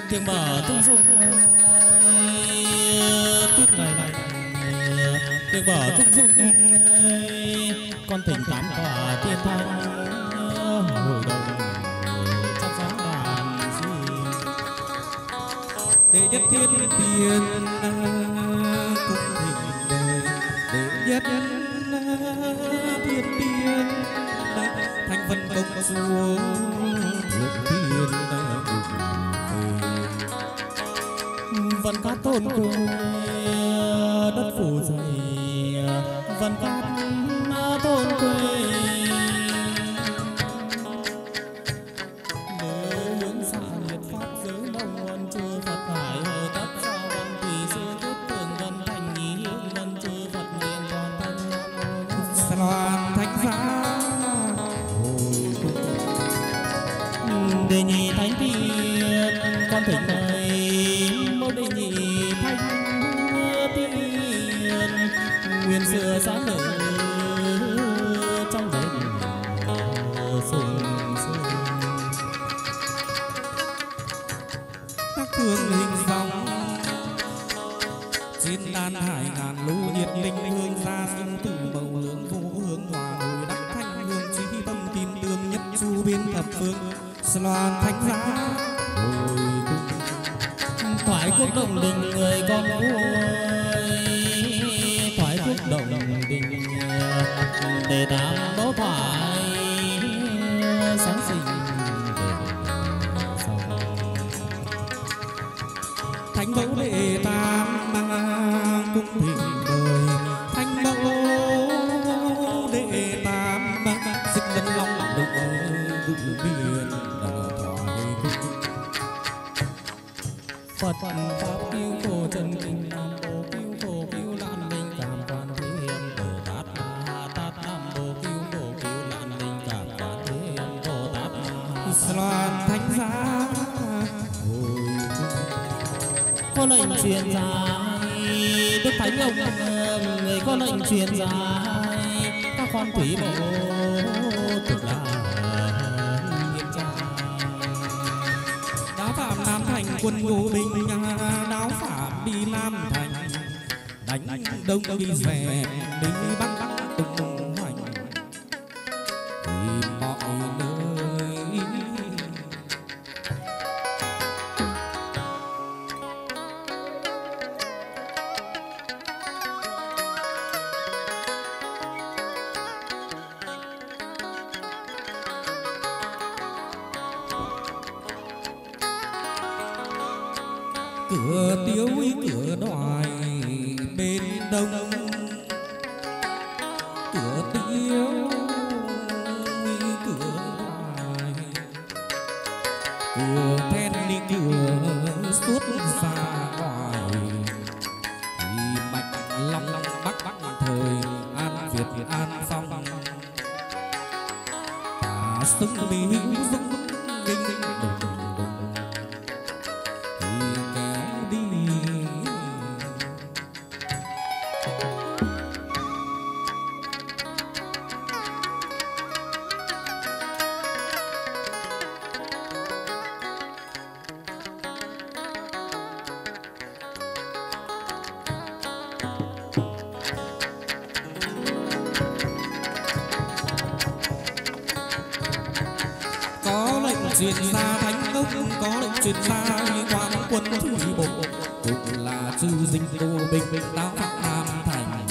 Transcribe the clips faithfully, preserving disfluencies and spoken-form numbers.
tiếng bờ tung dung tuyết ngày này tiếng bờ tung dung con thỉnh tám quả tiên thanh hồi đồng chắc chắn đàn gì đệ nhất thiên tiên cung thỉnh đời đệ nhất thiên tiên thành phần công chúa thượng tiên vân cát tôn quê đất phủ dày vân cát tôn quê nhớ hướng xa liệt pháp giới đông vân chư Phật hải hờ tất sao vân thủy sư thuyết tường vân thành ý hướng vân chư Phật niệm toàn thân loan thánh giá đề nhị thánh tiên con thỉnh mời mẫu đề nhị thánh tiên nguyên xưa sáng nở trong đền sùng sương các thương hình dòng trên đàn hải ngàn lũ nhiệt linh hương ra sinh tử bầu lượng vô hương hòa hồi đắc thanh hương trí tâm kim tương nhất chu biên thập phương loan thánh giá hồi thoại quốc đồng đình người con vui thoại quốc đồng đình đề tám đấu thoại sáng sinh thánh mẫu đệ tam cung thỉnh đời thánh mẫu đệ tam xích vân long đục đục biển Phật pháp cứu khổ chân kinh nam mô cứu khổ cứu nạn linh cảm quan thế âm bồ tát ma tát nam mô cứu khổ cứu nạn linh cảm quan thế âm bồ tát ma loan thánh giá có lệnh truyền dài đức thánh ông người có lệnh truyền dài các con thủy bộ thực là hiện trai đáo phạm nam thành quân ngô binh đáo phạm đi nam thành đánh đông đi rẻ đi bắc tung hoành thì mọi nơi cửa tiêu cửa đoài bên đông cửa tiêu cửa đoài cửa then đi cửa suốt xa ngoài thì bạch long bắc bắc thời an việt an phong tả sông mỹ dung linh đồng truyền ra thánh tốc có lệnh truyền ra quan quân thủy bộ cũng là chư dinh đô bình bình đáo phạm nam thành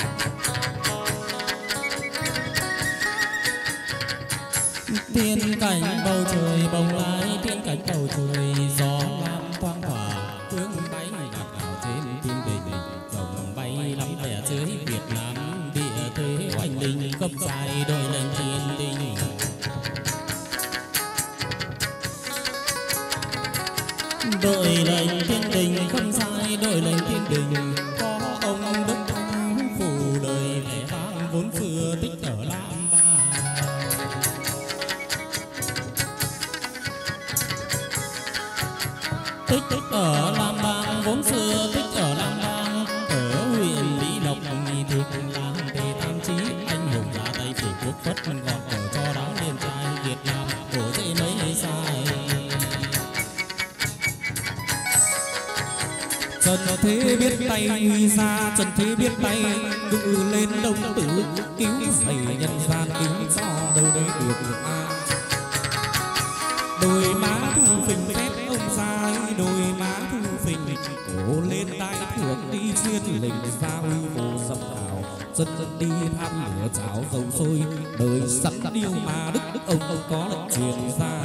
tiên cảnh bầu trời bồng lai tiên cảnh bầu trời gió lam quang hòa hướng bay ngạt ảo trên thiên đình rồng bay lắm vẻ dưới Việt Nam địa thế oanh linh cấp dài đội lên thiên đình đội lệnh thiên đình không sai đội lệnh thiên đình có ông đức thắng phù đời vẻ vang vốn xưa tích ở Lam Ba tích tích ở Lam Bang vốn xưa tích ở Lam Bang ở huyện Mỹ Lộc thuộc làng Tề Tam Chí anh hùng ra tay phủ quốc phất gọn ở cho đáo liên trai Việt Nam cổ dễ mấy sai Trần thế biết tay uy ra, Trần thế biết tay ngự lên đông tử, cứu dày nhân gian cứu cho đâu đây được an. Đôi má thu phình phép ông dài, đôi má thu phình cổ lên tai thượng đi xuyên lình ra uy vô dâm thảo, dân dân đi than lửa cháo dầu sôi, đời sẵn điêu mà đức đức ông ông có lệnh truyền ra.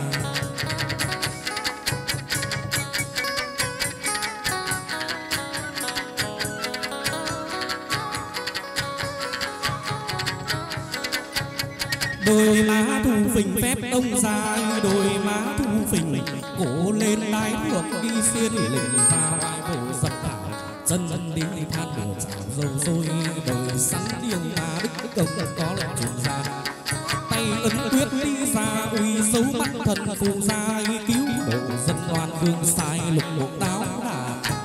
Đôi má thu phình phép ông dài, đôi má thu phình cổ lên đái thượng đi xuyên lình ra vai vô dập thảo, chân chân đi than lửa chảo dầu sôi, đời sẵn điêu mà đức đức ông có lệnh truyền ra. Tay ấn quyết đi ra uy dấu mắt thần phù ra, cứu độ dân đoan vương sai lục bộ đáo đà.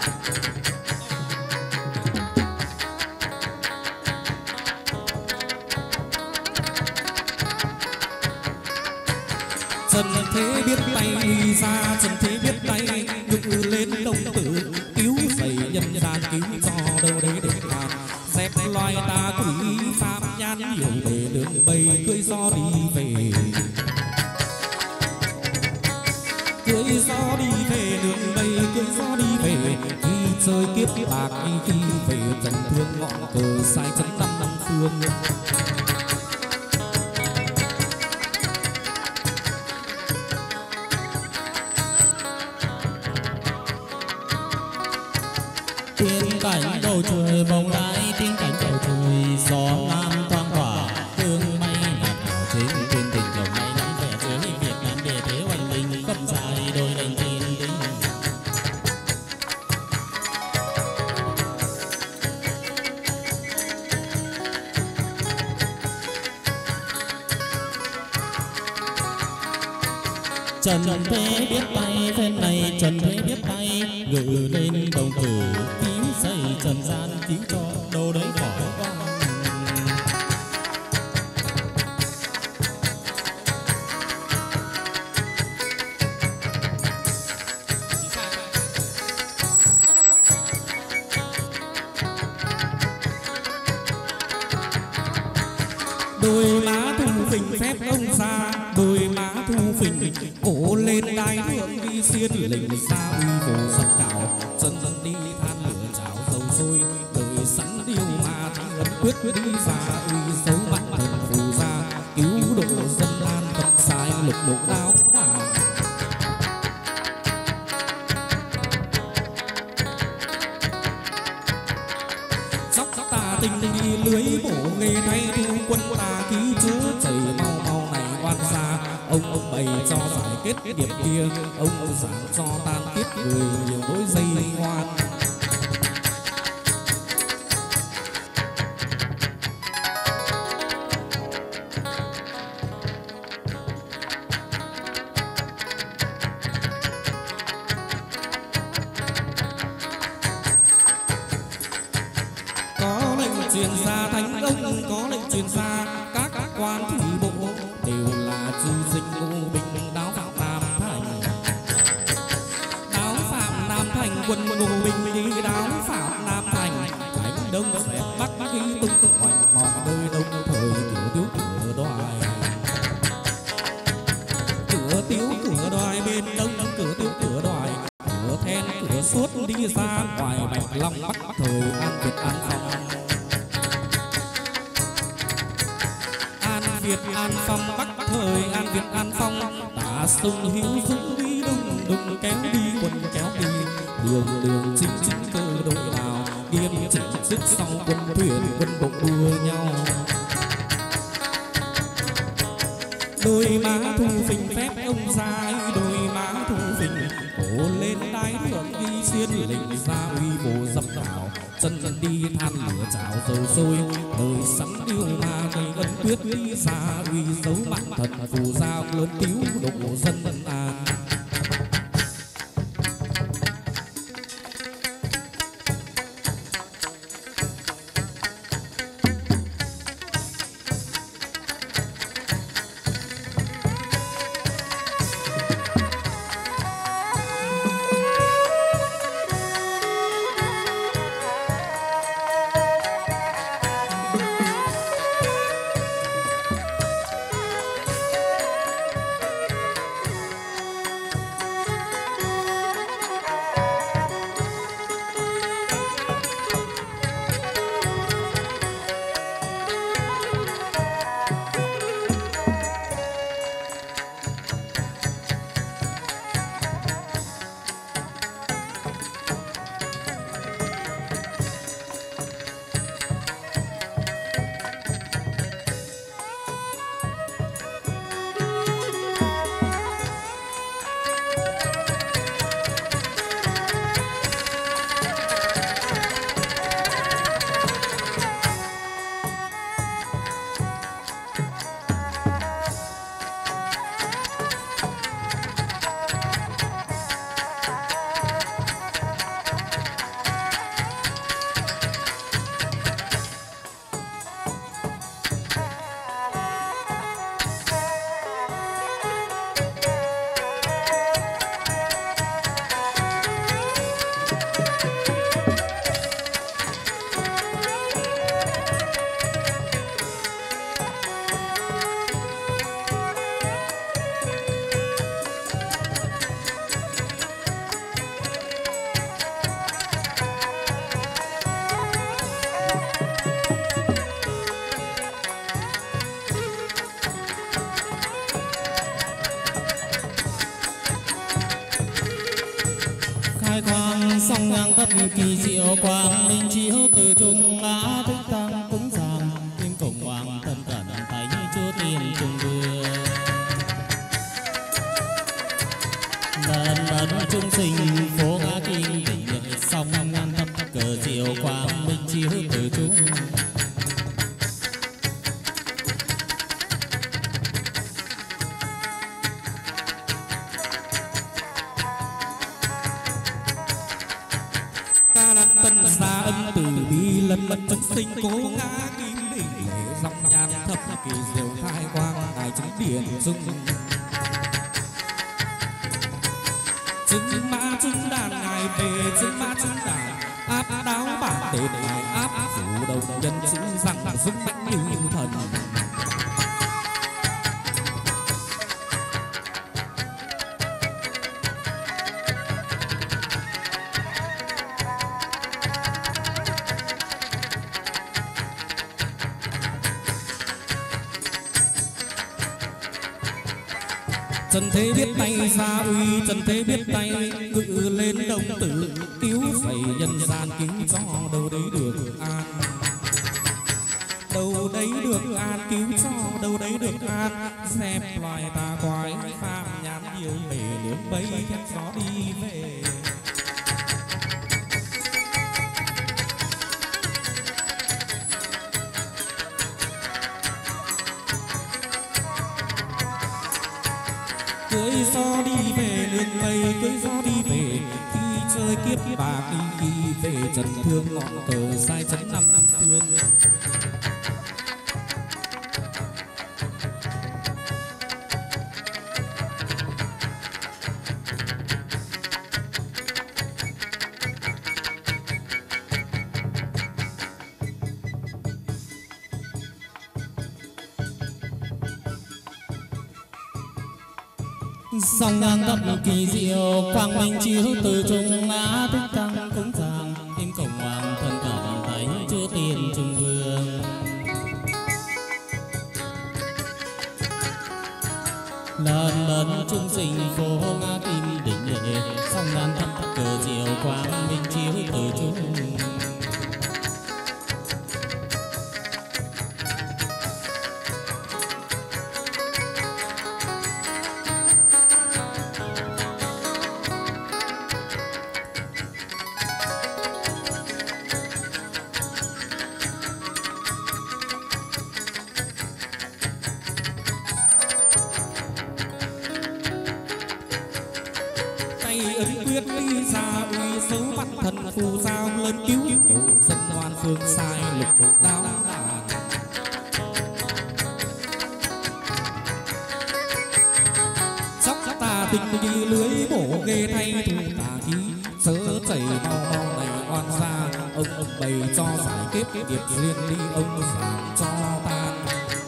Trần thế biết tay uy ra, Trần thế biết tay ngự lên đông tử, cứu dày nhân gian cứu cho đâu đấy để làm. Dẹp loài ta quỷ phạm nhan hiểu về đường bầy cưỡi gió đi về, cưỡi gió đi về đường bầy cưỡi gió đi về. Khi chơi kiếp bạc khi về trần thương ngọn cờ sai chấn năm năm phương. Tiên cảnh bầu trời bồng lai, tiên cảnh bầu trời gió nam thoang thoảng, hương mây ngạt ngào trên thiên tình lồng mây nắng vẻ dưới Việt Nam địa thế hoành minh cấp dài đôi đành thiên tinh. Trần thế biết tay phen này, Trần thế biết tay ngự lên đồng tử, cứu dày trần gian cứu cho đâu đấy khỏi con. Đôi má thu phình phép ông ra, đôi má thu phình cổ lên đai thượng đi xiên lình xa uy vô sập cào, chân chân đi than lửa chảo dầu sôi, đời sẵn điêu mà ấn quyết đi ra uy dấu mắt thần phù ra, cứu độ dân an tâm sai lục bộ đáo đà. Sóc ta tình đi lưới bổ nghề thay thu quân ta ký chứa chảy mau mau này oan xa. Ông ông bày cho giải kết điểm kia, ông giảng cho tan tiết người nhiều nỗi dây ngoan. Có lệnh truyền ra thánh ông, có lệnh truyền ra các quan thủy bộ đều là chư sinh ngô bình đáo phạm Nam Thành. Đáo phạm Nam Thành quân ngô bình đi đáo phạm Nam Thành, Thánh Đông sẽ bắt khí tung tung hoành mòn nơi đông thời cửa tiếu cửa đoài. Cửa tiếu cửa đoài bên đông, cửa tiếu cửa đoài, cửa then cửa suốt đi ra ngoài Bạch Long Bắc thời An Việt An Phong. An Việt An Phong Bắc thời An Việt An Phong, tả sông hiếu dũng đi đông đông kéo đi quân kéo đi, đường đường chính chính cơ đội nào nghiêm chỉnh sức sau quân thuyền quân bộ đua nhau. Đôi má thu phình phép ông dài, đôi má thu phình cổ lên đái thượng đi xuyên lình ra uy bộ dập đảo, chân chân đi than lửa chảo dầu sôi, đời sẵn điêu mà gây ân quyết đi ra uy dấu mắt thật phù ra lớn cứu độ dân an. thập kỳ diệu quang minh chiếu từ trung ngã thức tăng cúng dường kim cổng hoàng thân cận thánh chúa tiền trung vương lần lần trung sinh phố ngã kim đỉnh song ngàn thập cờ diệu quang minh chiếu từ trung tân gia ân từ bi lần lần chúng sinh cố ngã kim đỉnh lễ dòng nhàn thập kỳ diệu khai quang ngài chứng điển dung chứng mã chứng đàn ngài về chứng mã chứng đàn áp đáo bản tên ngài áp phủ đầu nhân chứng rằng dung mãnh như thần trần thế biết tay ra uy trần thế biết tay ngự lên đông tử cứu dậy nhân gian cứu cho đâu đấy được an đâu đấy được an cứu cho đâu đấy được an dẹp loài tà quái phàm nhãn nhiều bể lưỡng bấy theo gió đi về cưới gió đi về lương mây cưới gió đi về khi chơi kiếp bà khi khi về trần thương ngọn cờ sai chấn năm phương song ngang thập kỳ diệu quang minh chiếu từ trung ngã thức tăng cúng dường kim cổng hoàng thân cận thánh chúa tiền trung vương lần lần trung sinh phố ngã kim đỉnh lệ song ngang thập cờ diệu quang minh chiếu từ trung ấn quyết đi ra uy dấu mắt thần phù giao lớn cứu độ dân ngoan phương sai lục độ đao đàn sóc tà tình đi lưới bổ ghê thay thủ tà khí sớ chảy mau mau này oan gia ông ông bày cho giải kết nghiệp duyên đi ông giảm cho tan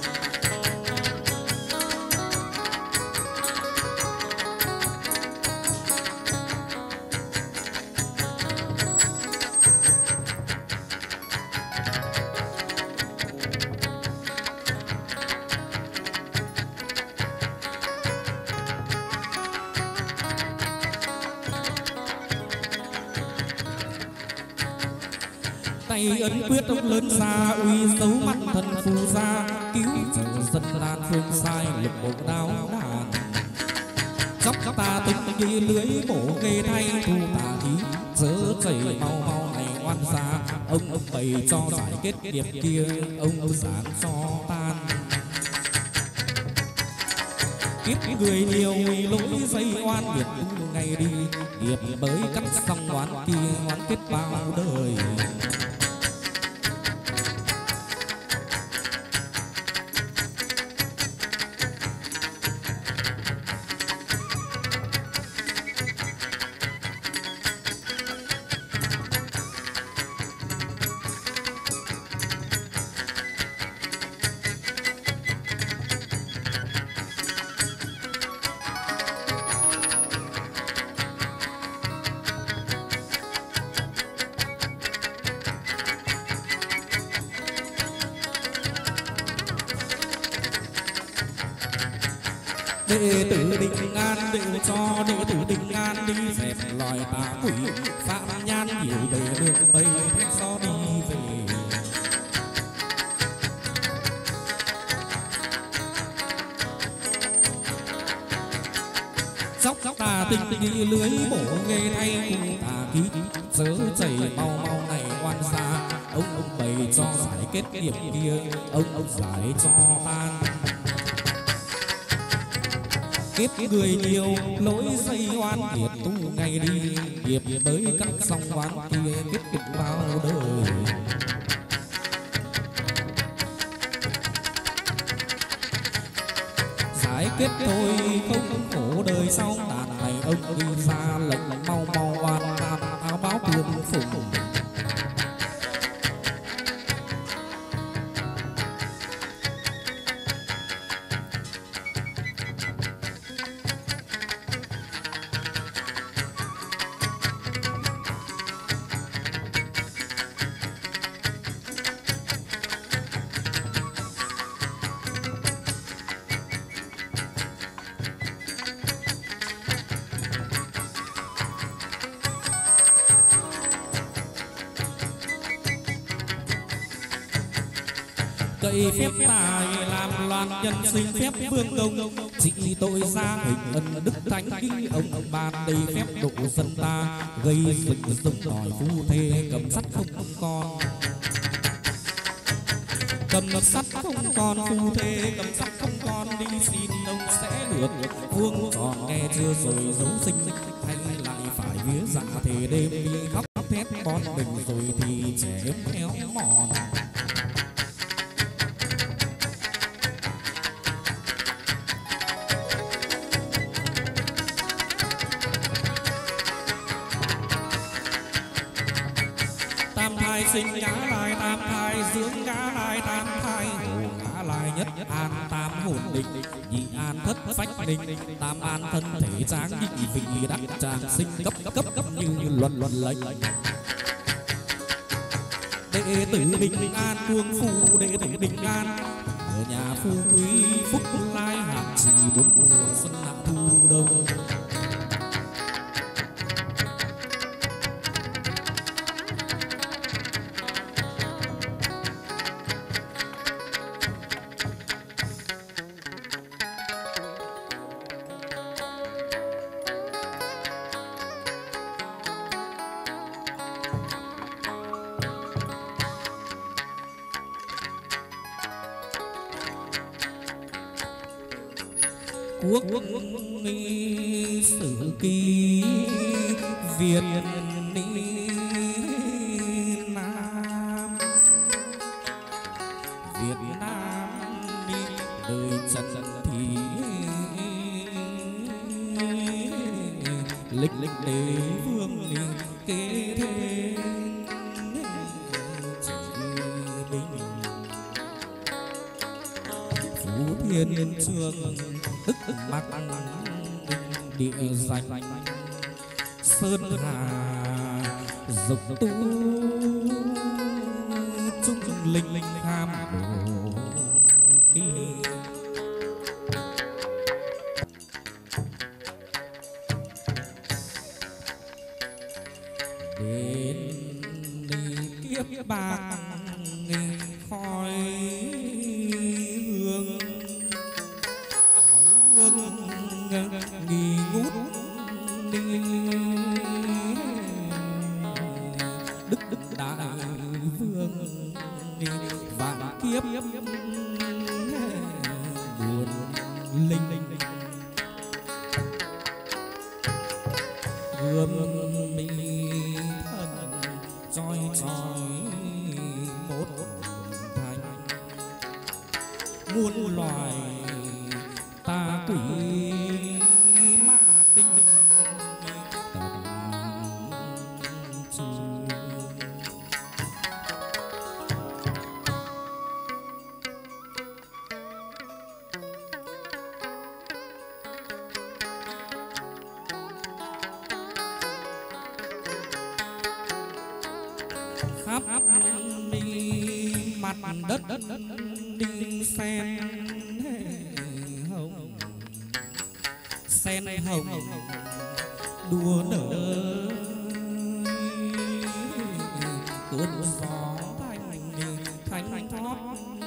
tay ấn quyết ông lớn ra uy dấu mắt thần phù gia cứu trợ dân lan phương sai lục bộ đao đàn chóc ta tính đi lưới bổ ghê thay thu tà khí dỡ chảy mau mau này oan gia ông ông bày cho giải kết nghiệp kia ông ông giảng cho tan kiếp người nhiều lỗi dây oan nghiệp ngày đi nghiệp mới cắt xong oán kia oán kết bao đời đệ tử Định An đều cho đệ tử Định An đi dẹp loài tà quỷ phạm nhan hiểu bề đường bầy thét gió đi về. Dốc tà tình đi lưới bổ nghề thay cụ tà ký dớ chảy mau mau này oan xa ông ông bày cho giải kết nghiệp kia ông ông giải cho tan. Kiếp người nhiều lỗi dây oan nghiệp tu ngày đi nghiệp mới cắt xong oan kia kết cục bao đời. Giải kết thôi không khổ đời sau đàn này ông đi ra lệnh mau mau oan tam áo báo tương phùng. Cậy phép tài làm loạn nhân sinh phép vương công trị tội gia hình ân đức thánh kinh ông ông ban đầy phép độ dân ta gây dựng dựng đòi phu thê cầm sắt không không con cầm sắt không con phu thê cầm sắt không con đi xin ông sẽ được vuông tròn nghe chưa rồi dấu sinh hay lại phải vía dạ thề đêm đi khóc thét con mình rồi thì trẻ éo mòn. Sinh ngã lại tam thai dưỡng ngã lại tam thai hồ ngã lại nhất an tam hồn định nhị an thất phách định tam an thân thể tráng nhị vị đắc tràng sinh cấp cấp cấp như luật luật lệnh. Đệ tử Định An cuồng phu đệ tử Định An ở nhà phu quý phúc lai hạt chỉ bốn mùa xuân hạ thu đông. Quốc nghi sử ký Việt Ni Nam Việt Nam đi đời trần thì lịch lịch đế vương liền kế thế Phú Thiên Trường tức mạc địa danh sơn hà dục tu trung linh linh tham đồ kỳ đến đi kiếp bạc khói hương nghi ngút đi đức đức đại vương đi vạn kiếp buồn linh linh gươm mi thân choi choi một thành muôn loài ta quỷ ma tinh tầm trường khắp đi mặt đất đi sen hồng sen hồng đua nở cơn gió thanh thanh thoát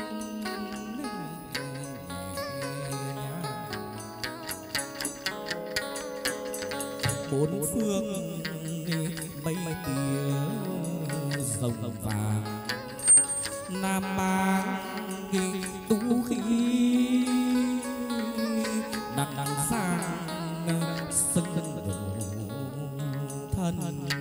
bốn phương mây tía rồng vàng nam mang tú khí đằng đằng sang sân đổ thân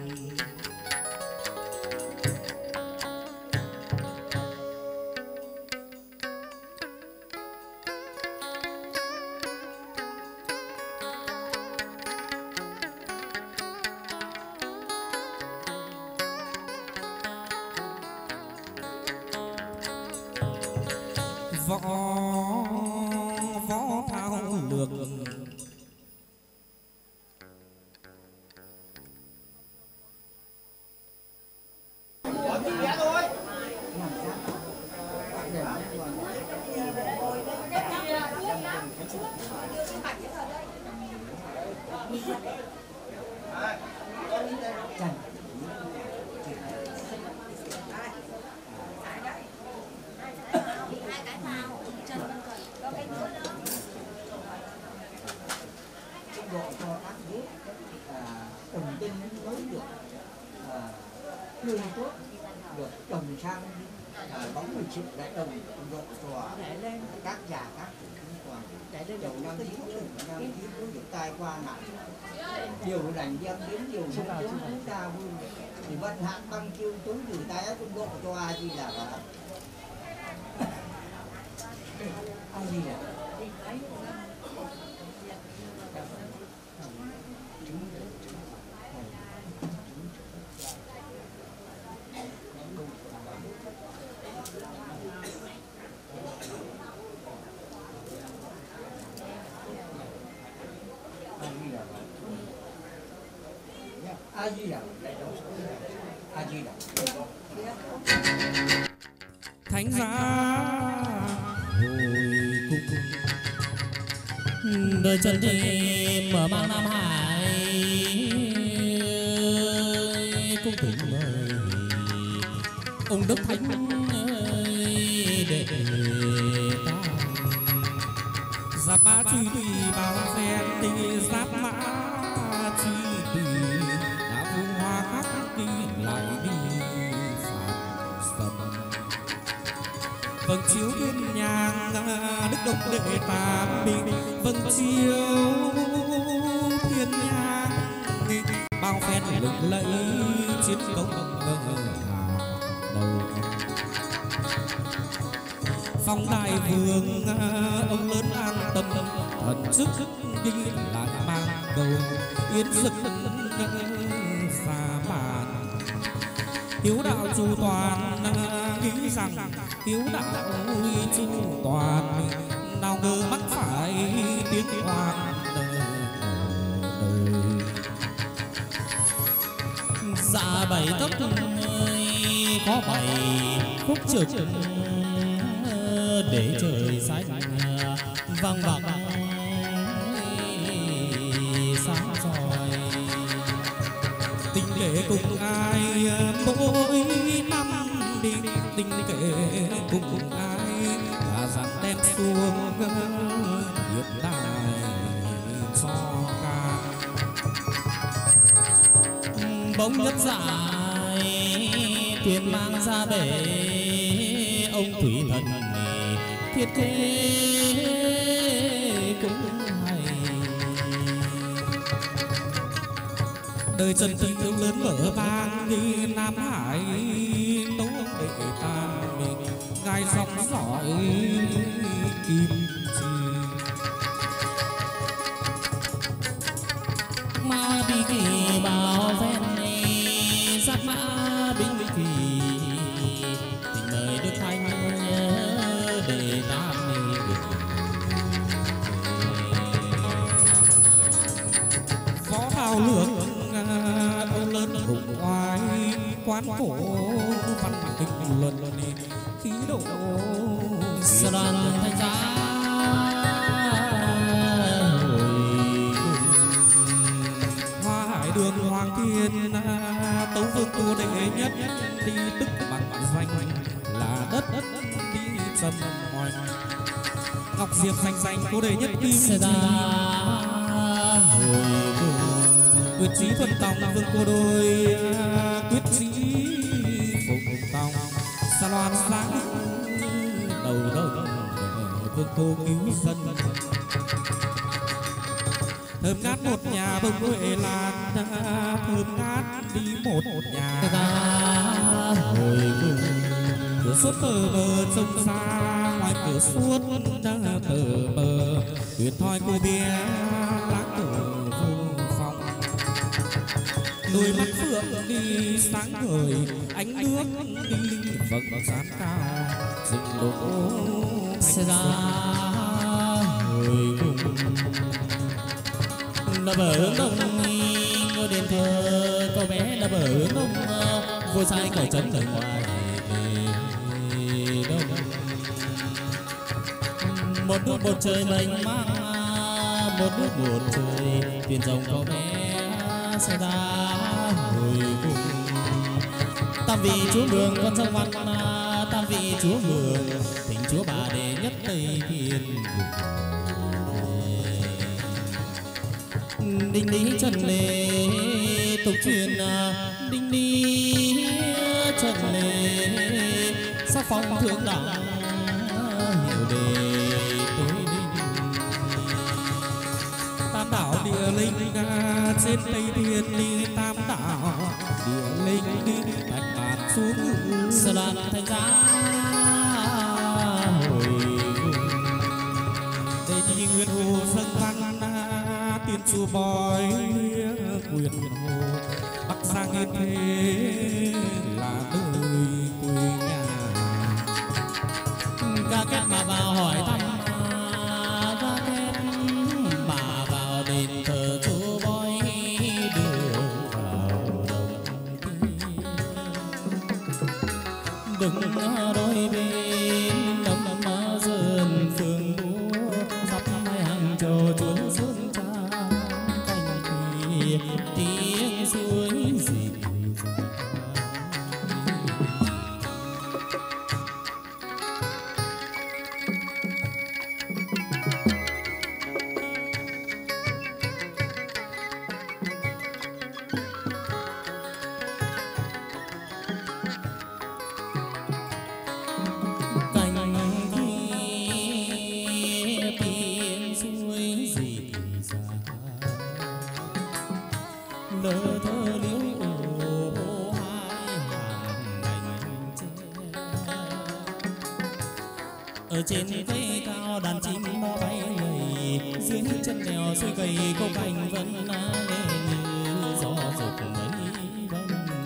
võ võ thao lược điều đảnh dân đến điều sinh chúng chúng ta vui thì vận hạn băng chiêu chúng gửi tay áo quân bộ cho ai gì là cả ai gì là a di đà a di đà thánh giá hồi cung đời chân thì mở mang Nam Hải cung kính mời ông Đức Thánh để ta giáp mã chi tùy bao phen đi giáp mã chi tùy đã phương hoa khắc đi lại đi phạt sầm vầng chiếu thiên nhang đức đồng đệ tam bình vầng chiếu thiên nhang bao phen lừng lẫy chiến công đầu phong đại vương ông lớn an tâm thần sức đi lại mang cầu yến sức xa màn hiếu đạo chu toàn nghĩ rằng hiếu đạo chu toàn nào ngờ mắc phải tiếng oan đời dạ bảy tóc khó bày khúc trực để trời xanh vang vọng sáng soi tình kể cùng ai mỗi năm đi tình kể cùng ai là rằng đem xuống hiện đại cho ca bóng nhất dài thuyền mang ra bể ông thủy thần thiết kế cũng hay đời trần tình yêu lớn mở mang đi Nam Hải tấu đệ tam mình ngài sóng giỏi kim chi ma bi kỳ bao phen sát mã binh kỳ tình mời Đức Thánh để tam võ thao lược ông lớn hùng oai quán cổ văn kịch luận khí độ đoàn thanh giá hồi ngọc diệp xanh xanh cô đề nhất kim sẽ ra hồi quyết chí thuần tòng vương cô đôi quyết chí phục tòng xa loan sáng đầu đầu vương cô cứu dân thơm ngát một nhà bông huệ lan thơm ngát đi một nhà hồi cửa suốt tờ bờ sông xa ngoài cửa suốt tờ bờ tuyệt thoi cô bé lá cờ vô phòng đôi mắt phượng đi sáng ngời ánh nước đi vầng sáng cao rừng đỗ sẽ ra hồi là bờ hướng đông ngôi đền thờ cậu bé là bờ hướng đông vua sai cởi trấn ở ngoài đông một nước bầu trời mênh mang một nước một trời thuyền rồng cậu bé sẽ ra hồi cùng tam vị chúa mường con sông văn tam vị chúa mường thỉnh chúa bà đệ nhất tây thiên đinh lý trần lệ tục truyền đinh lý trần lệ sắc phong thượng đẳng hiểu đề tối đinh tam đảo địa linh trên tây thiên đi tam đảo địa linh đi bạch bạt xuống sở đoàn thành giá hồi đây đi nguyên hồ dâng văn tiên chùa bói quyền hồ bắc sang yên thế là nơi quê nhà ca két mà vào hỏi thăm ca két mà vào đền thờ chúa bói đưa vào đồng đừng đôi bên đầm dần phương búa sắp hai hàng trầu chúa xuân tiếng suối dịu ở trên cây cao đàn chim nó bay lầy dưới chân đèo xuôi gầy cô cành vẫn lên như gió rực mấy vân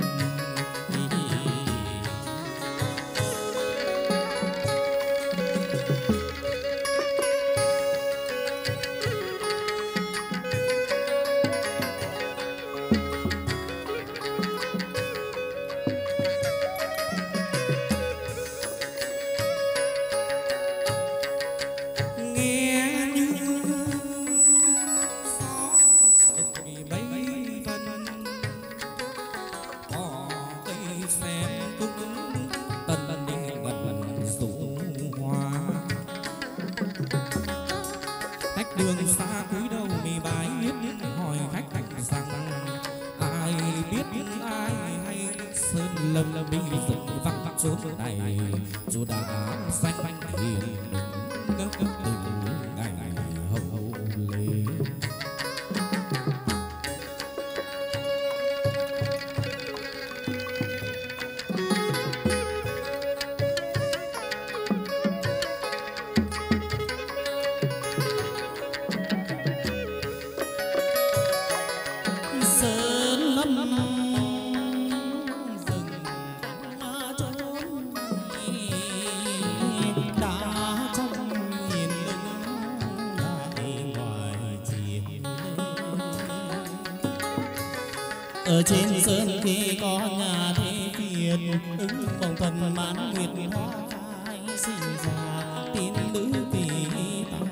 ở trên sơn kia có nhà thế Việt ứng vòng thuần mãn nguyệt hoa khai sinh ra tín nữ kỳ tài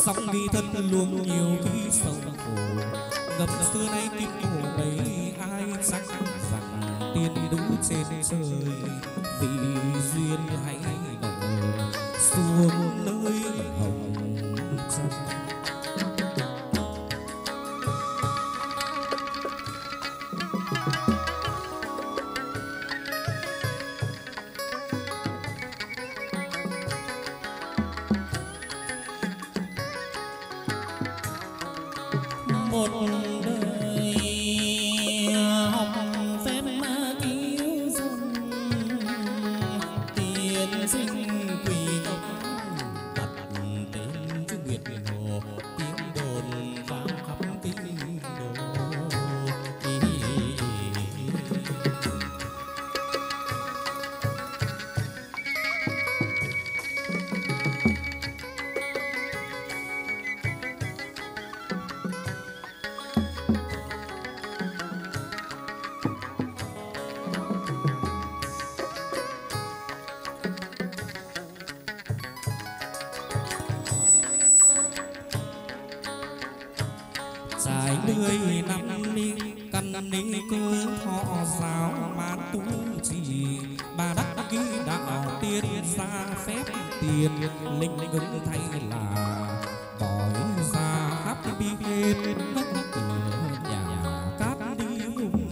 sóng nghi thân luồng nhiều khi sầu khổ ngập xưa nay kinh hồ mấy ai chắc rằng tiên đúng trên trời vì duyên hãy nở xuống nơi hồng trần. Một đời học phép cứu dân, tiên sinh quỳ gốc đặt tên chữ Nguyệt Hồ, tiếng đồn vang khắp kinh đô. Dài mươi năm đi căn đi cơ họ giáo bán tu trì bà đắc ghi đạo tiên ra phép tiền linh ứng thay là tỏi ra khắp bi hết nấc cửa nhà cát đi hùng.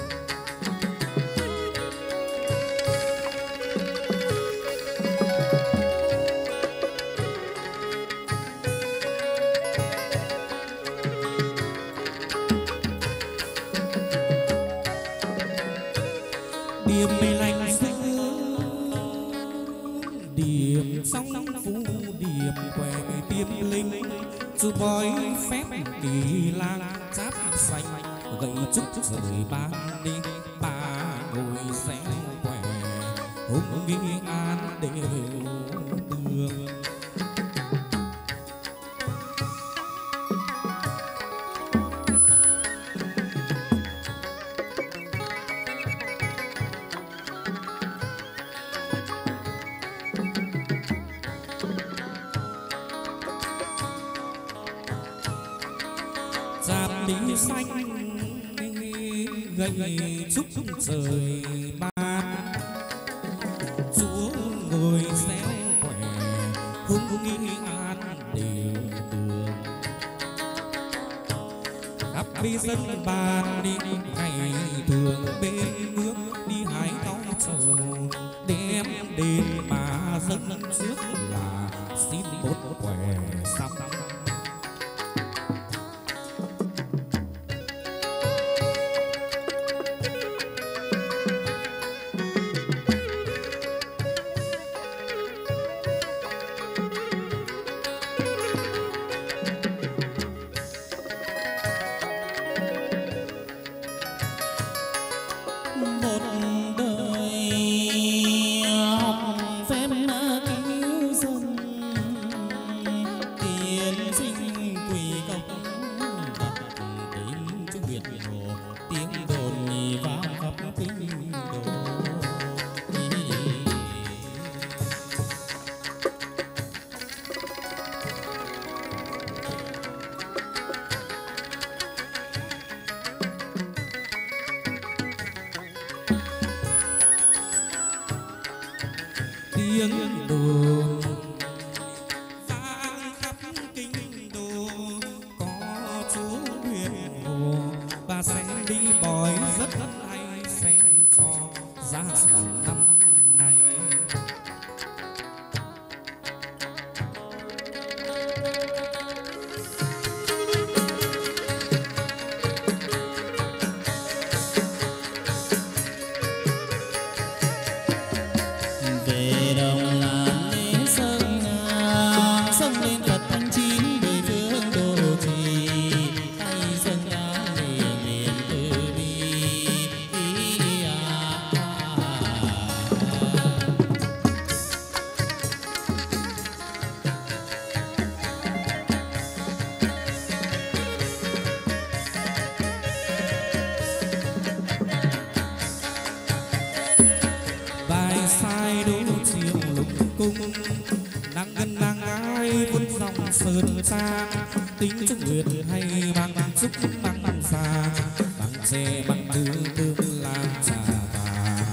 Điềm lành xưa điềm sóng phú điềm què tiêm linh chú bói phép kỳ lang giáp xanh gậy trúc rời ban đi ba ngồi xéo què hùng nghi an đều đường. Giáp đi xanh gậy trúc trời ban chúa ngồi xéo què hùng nghi an đều tường khắp bi dân bàn đi ngày thường bên nước đi hái cao trầu đem đến mà dân trước là xin một què xăm. Một đời học phép cứu dân, tiên sinh quỳ gốc đặt tên chữ Nguyệt Hồ, tiếng đồn vang khắp kinh đô. Tiếng đồn vang khắp kinh đô có chúa Nguyệt Hồ và sẽ đi bói rất hay xem cho ra sử năm nay. Về đồng làm lễ sông ngang sông lên Phật thanh chín về phương Đồ Trì, tay dâng nhang liền liền từ bi. Bài sai đố chiều lục cung nàng ngân nàng ai vun dòng sơn sang tính trung nguyện hay bằng giúp bằng xa bằng xe bằng tư tương làm trà và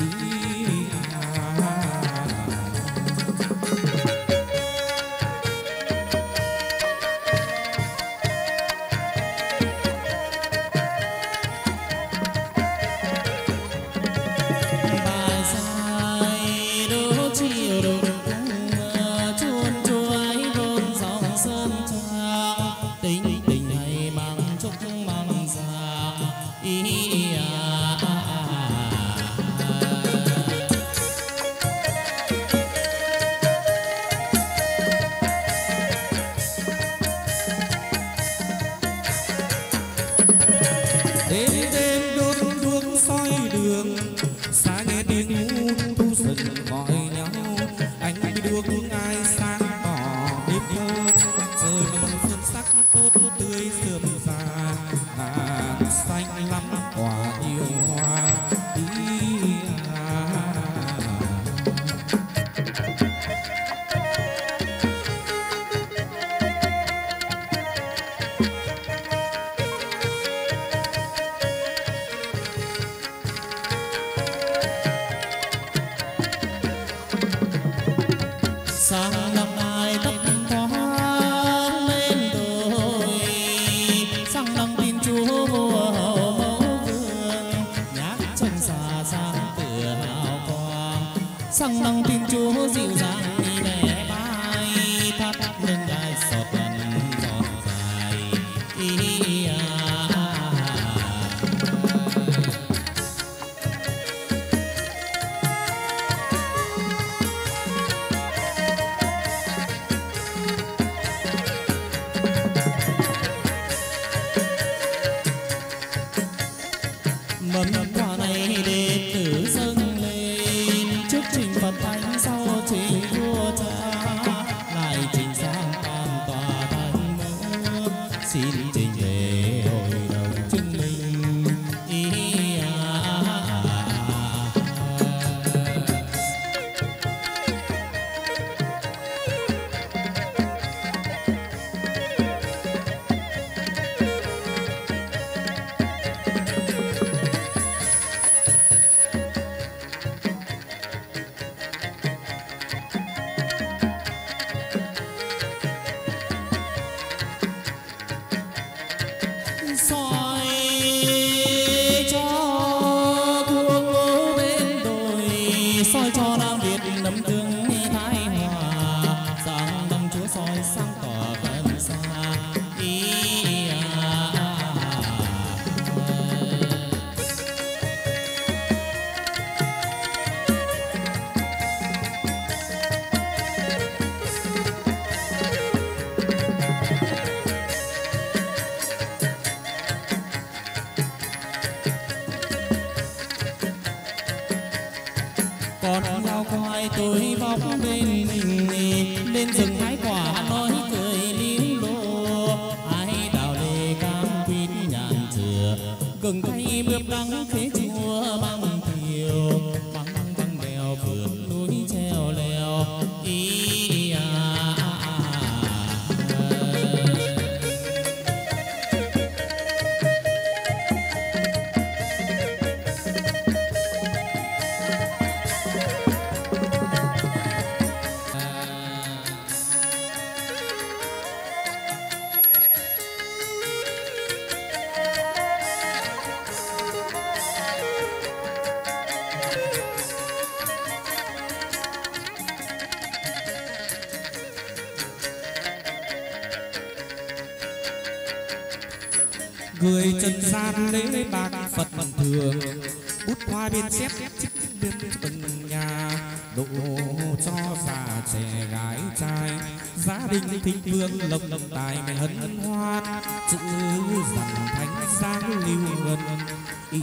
người trần gian lễ bạc Phật thường bút hoa biên xếp chích biên từng nhà độ cho già trẻ gái trai gia đình thịnh vượng lộc lộc tài mẹ hân hoan chữ rằng thánh giang lưu huân ý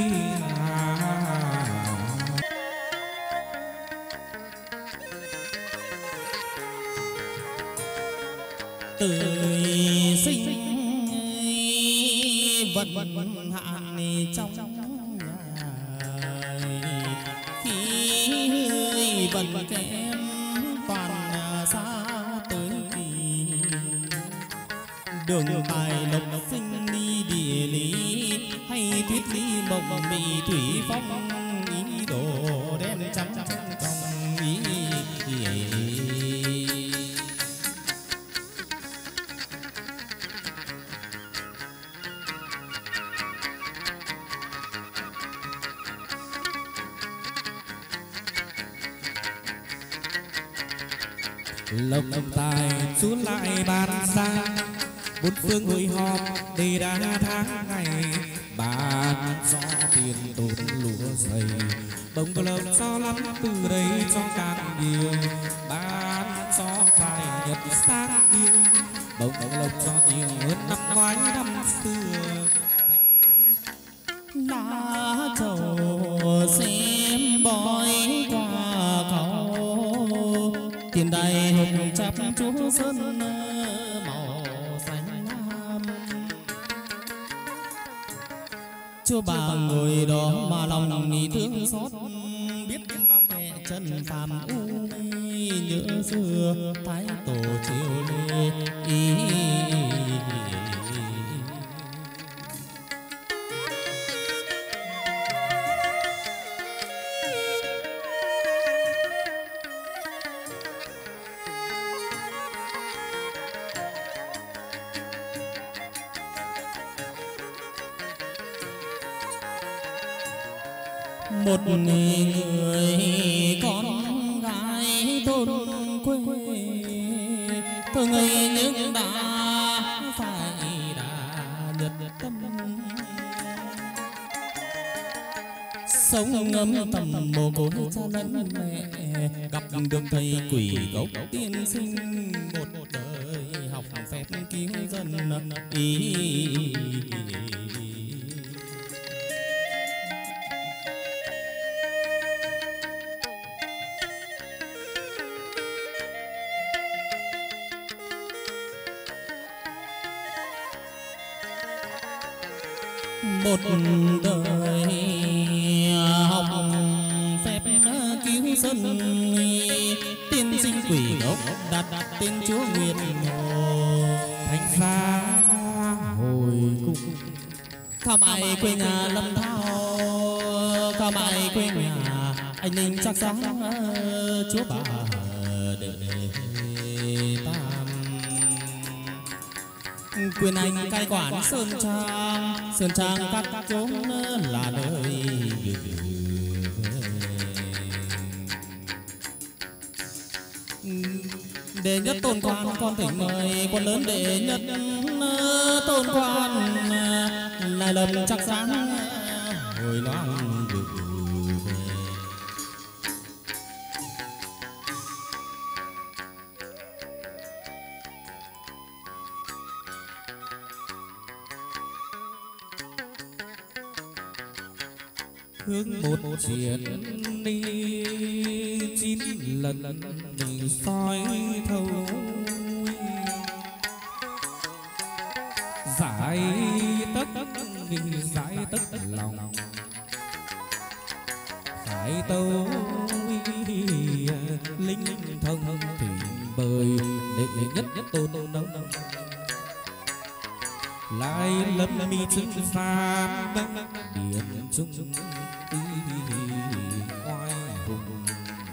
à. Từ sinh vận hạn trong nhà khi vận kém toàn xa đường tài lộc sinh đi địa lý hay tuyết ly mộng mị thủy phong ý đồ đen trắng trắng trong ý, ý, ý, ý. lộc tài xuống lại bàn ra bốn phương hội họp để đã tháng ngày bàn do tiền tốn lúa dày bông lộc do lắm từ đây cho càng nhiều bán cho phải nhật sáng yêu bông lộc cho nhiều hơn năm ngoái năm xưa lá trầu xem bói qua cầu tiền đầy hồng chắp chúa sơn màu xanh lam chúa bà ngồi đó mà lòng nghĩ thương xót biết bao kẻ chân phàm u mê nhớ xưa thái tổ chiều lê ý. Một người con gái thôn quê thường ngày nhưng đã phải đã nhật tâm sống ngấm tầm mồ côi cha lẫn mẹ gặp được thầy quỷ gốc tiên sinh một đời học phép cứu dân ý. Một đời học phép cứu dân tiên sinh quỷ gốc đặt tên chúa Nguyệt Hồ thành ra hồi cung khám ai quê nhà Lâm Thao khám ai quê nhà anh Ninh chắc sáng chúa bà đệ tam quyền anh cai quản Sơn Trang Sơn Trang các chốn là nơi đệ nhất tôn quan con thỉnh mời quan lớn đệ nhất tôn quan lại lầm chắc sáng hồi loan hướng một chuyện đi chín lần mình soi thấu giải tất mình giải tất lòng phải tâu linh thông thủy bơi đệ nhất nhất tôn nông lại lâm mi chứng phàm điện trung oai hùng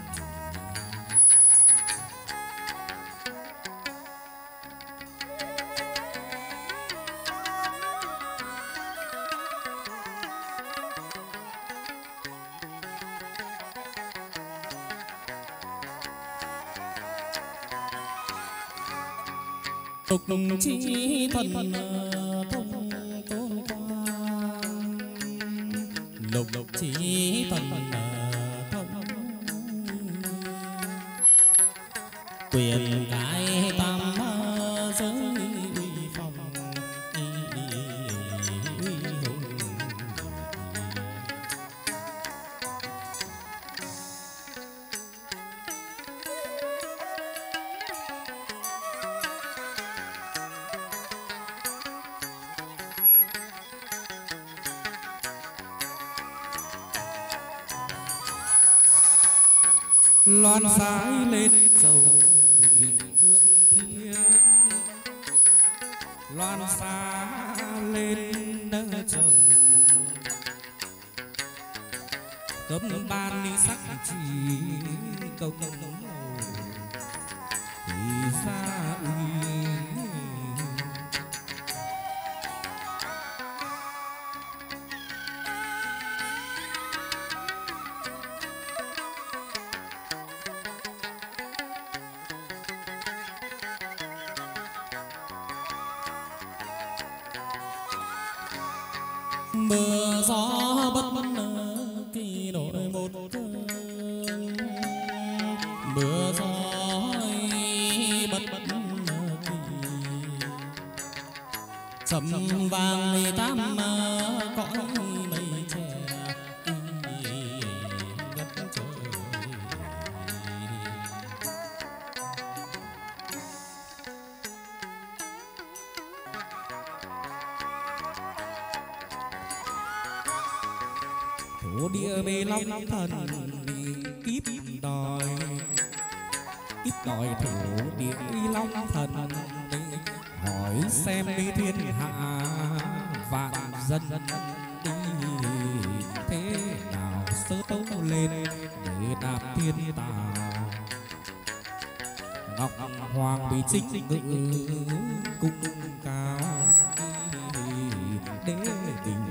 tục chi thần thông tôn quang lục lục chi thần thông quyền cái tam giới uy phong uy hùng loan sái lên sầu thương thiên loan xa lên nơ trầu cấm ban đi sắc chỉ công thì xa uy mưa gió bất kỳ nổi một cơn mưa gió bất kỳ sầm vàng tam cõi mây che ngất trời thổ địa bề long thần kíp đòi kíp đòi thổ địa long thần hỏi xem đi thiên hạ vạn dân đi thế nào sơ tấu lên để đạp thiên tà ngọc hoàng bị trích ngự cung cao đế tình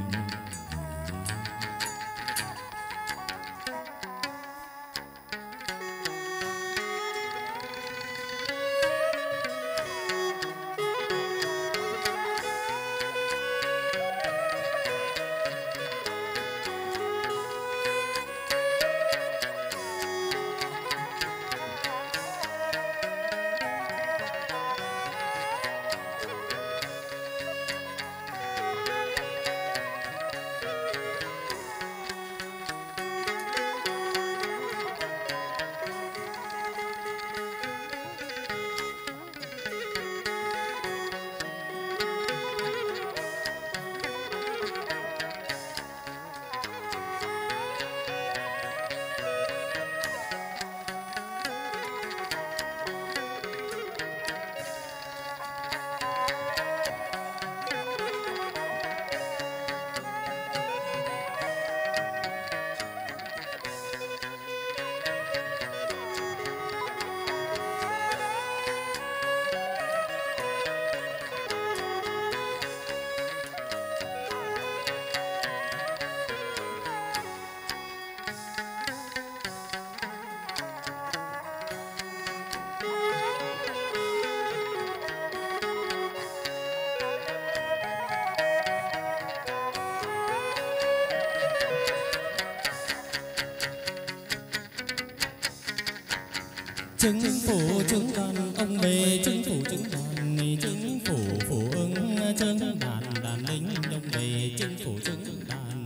chứng phủ chứng đoàn ông về chứng phủ chứng đoàn này chứng phủ phủ ứng chứng đàn đàn lính ông về chứng phủ chứng đàn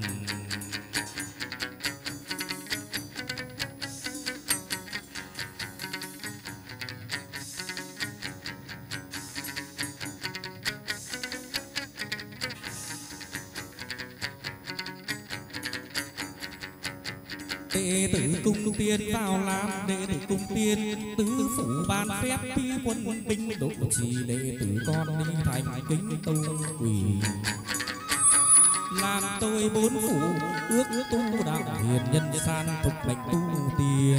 đệ tử cung tiên vào làm đệ tử cung tiên tứ phủ ban phép thi quân binh độ trì đệ tử con đi thành kính tông quỳ làm tôi bốn phủ ước tu đạo hiền nhân san tục lệnh tu tiên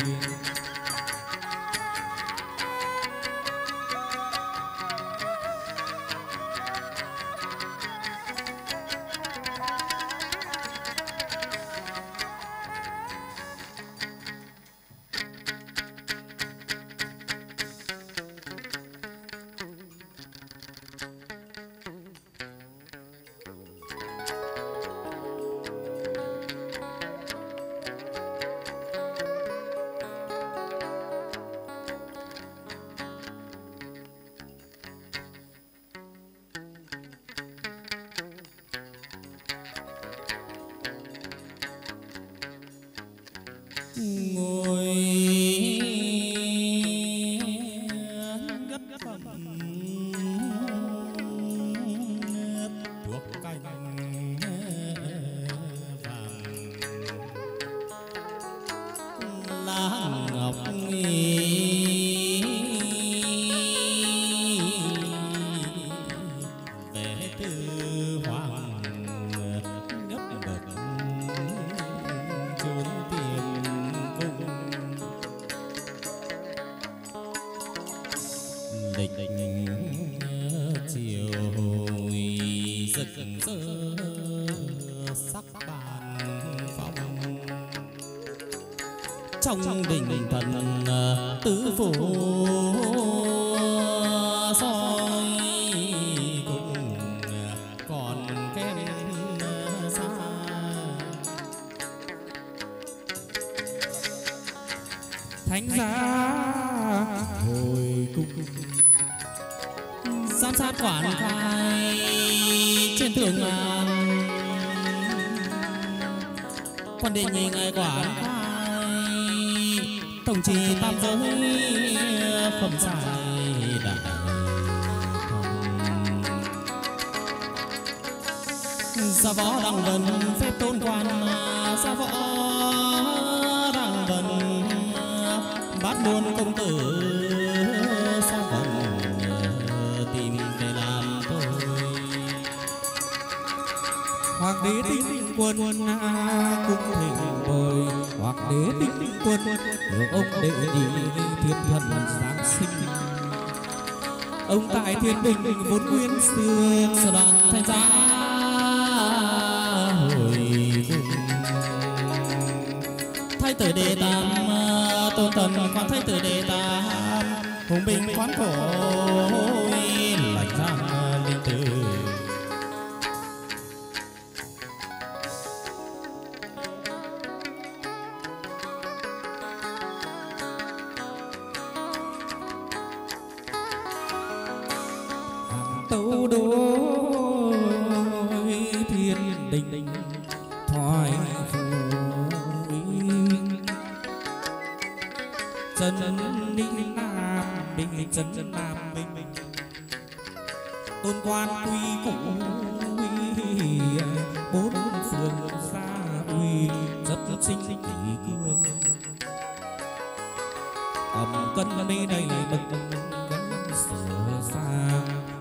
địch chiều hồi rực rỡ sắc bàn phong trong đình thần tứ phủ soi cũng còn kém xa. Thánh giá hồi cung giám sát quản khai trên thượng ngàn quan định nhị ngài quản khai tổng trì tam giới phẩm sai đại gia võ đăng vân phép tôn quan gia võ đăng vân bát muôn công tử sa vần tìm để làm tôi. Hoàng đế tinh quân cung thịnh bồi, hoàng đế tinh quân nhiều ông đệ nhị thiên thần sáng sinh. Ông tại thiên đình vốn nguyên xưa sở đoạn thanh giá hồi cung thái tử đệ tam tôn thần quan thái tử đệ tam hùng binh quán khổ lạch giang linh tử. tấu đối thiên đình thoại phù chân ninh nam bình chân nam bình tôn quan quy cũ bốn phường xa uy rất sinh tỷ cương ẩm cân đây đây bậc gắn sửa xa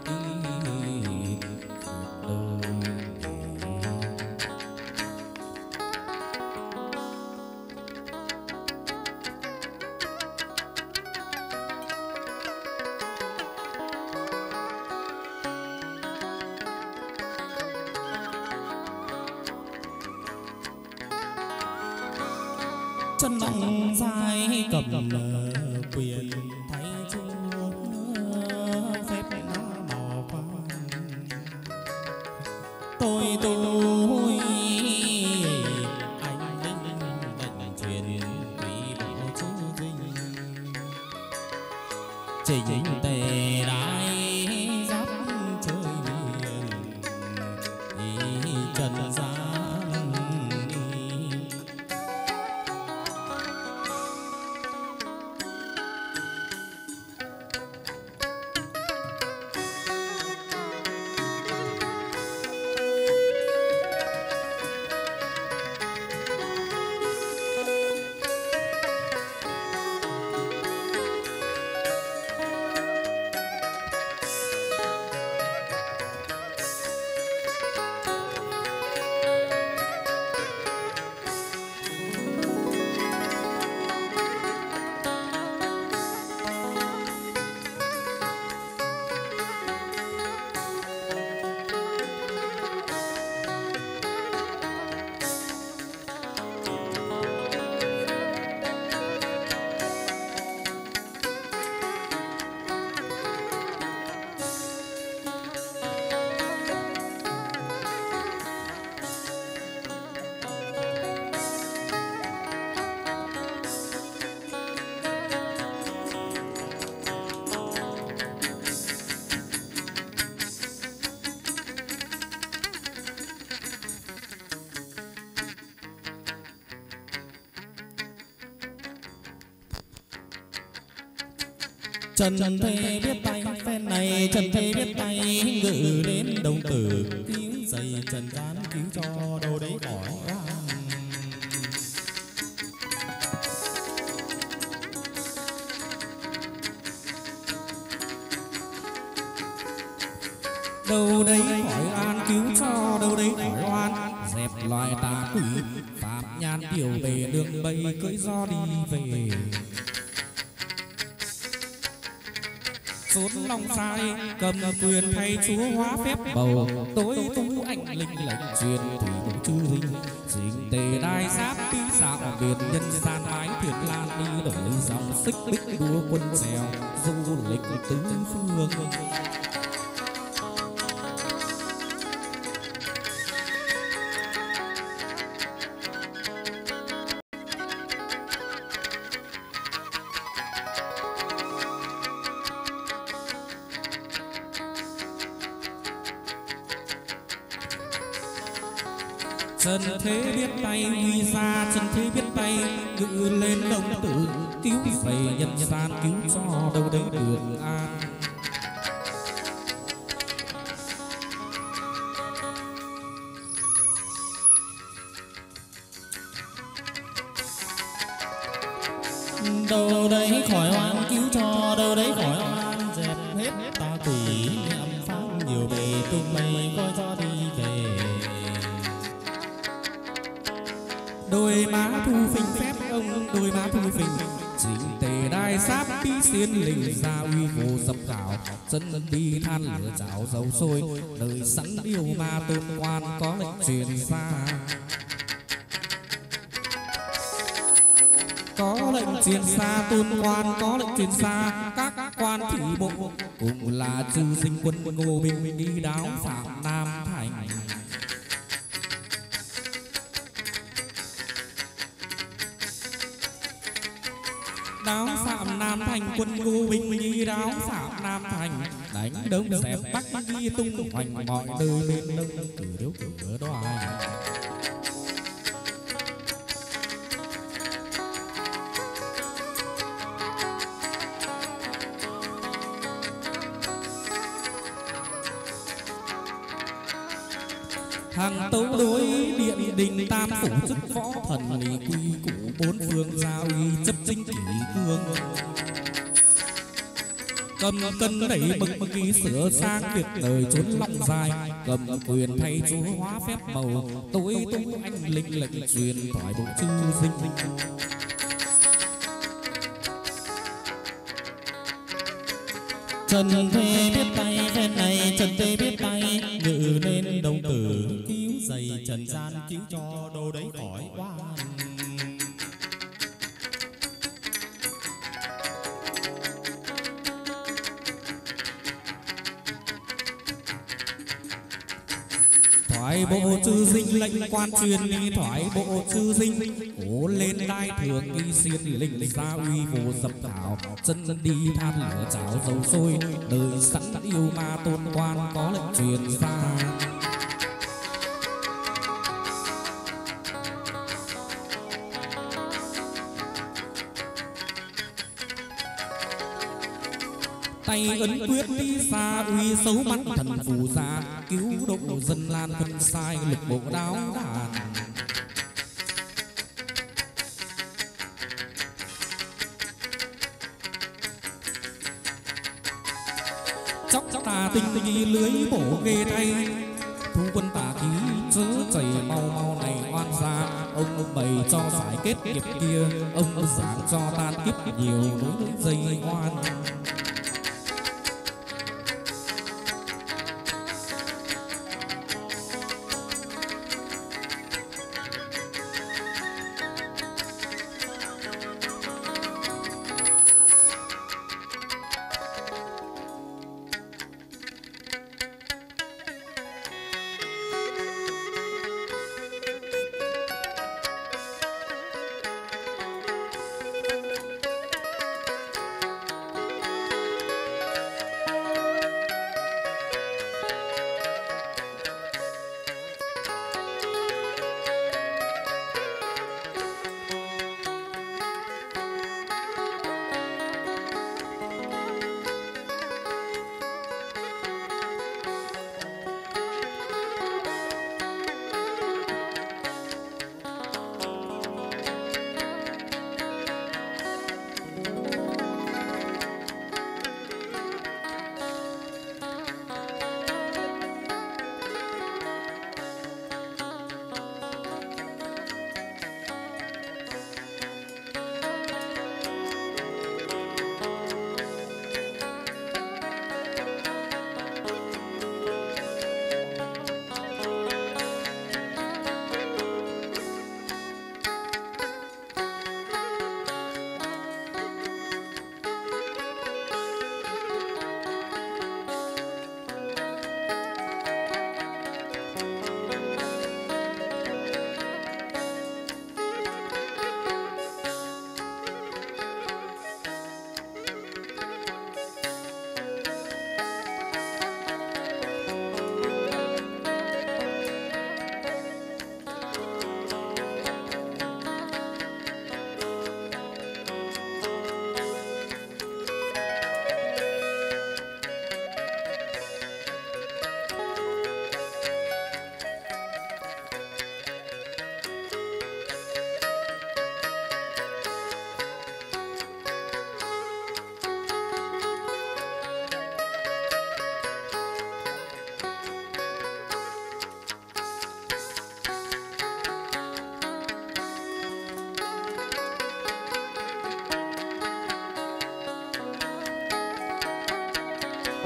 chân lòng dài cầm quyền thay chúa phép màu quan tôi tôi anh linh đành truyền quý bảo chữ vinh trình tề đại giáp chơi miền trần gian. Trần thế biết tay phen này trần thế biết tay ngự đến đồng tử cứu dày trần gian cứu cho đâu đấy khỏi đâu đấy khỏi an cứu cho đâu đấy khỏi oan dẹp loài tà quỷ phạm nhan điều về đường bay cưỡi gió đi về trốn lòng sai cầm quyền thay chúa hóa phép bầu tối tú anh linh lệnh truyền thủy đủ chư linh chính tề đai giáp đi dạo biển nhân gian mái thuyền lan đi đổi dòng xích bích đua quân trèo du lịch tứ phương. Trần thế biết tay huy ra trần thế biết tay ngự lên đồng tử cứu dày nhân gian cứu cho đâu đấy đường an. Đâu đấy khỏi oan cứu cho đâu đấy khỏi oan dẹp hết ta quỷ niệm pháp nhiều bề tung mây coi cho đi về. Đôi má thu phình phép ông đôi má thu phình chính tề đai giáp bí xiên linh ra uy phù dập khảo chân đi than lửa chảo dầu sôi đời sẵn yêu ma tôn quan có lệnh truyền ra có lệnh truyền xa tôn quan có lệnh truyền xa các quan thủy bộ cùng là chư sinh quân Ngô Minh đi đáo Phạm Nam Thành. Đáo Phạm Nam Thành quân Ngô Minh đi đáo Phạm Nam Thành đánh đông dẹp bắc đi tung hoành mọi nơi bên đông từ điếu cửa đoài. Hàng tấu đối điện đình tam phủ chức võ thần lý quy củ bốn phương gia uy chấp chính kỷ cương cầm cân đẩy bậc kỳ sửa sang việc đời trốn long dài cầm quyền thay chúa hóa phép màu tối tú anh linh lệnh truyền thoại bộ chư dinh. Trần thế biết tay phen này trần thế biết tay ngự lên đồng tử cứu dày trần gian cứu cho đâu đấy khỏi oan. Thoại bộ chư dinh lệnh quan truyền đi thoại bộ chư dinh cố lên đai thường y xiên linh gia uy vô dập thảo chân đi than lửa chảo dầu sôi đời sẵn yêu ma tôn quan có lệnh truyền ra tay ấn quyết đi xa uy xấu mắt thần phù gia cứu độ dân lan quân sai lực bộ đáo đàn chóc tà tinh nghi lưới bổ ghê tay thu quân tà ký chớ chảy mau mau này oan gia ông bày cho giải kết nghiệp kia ông giảng cho tan kiếp nhiều nối dây oan.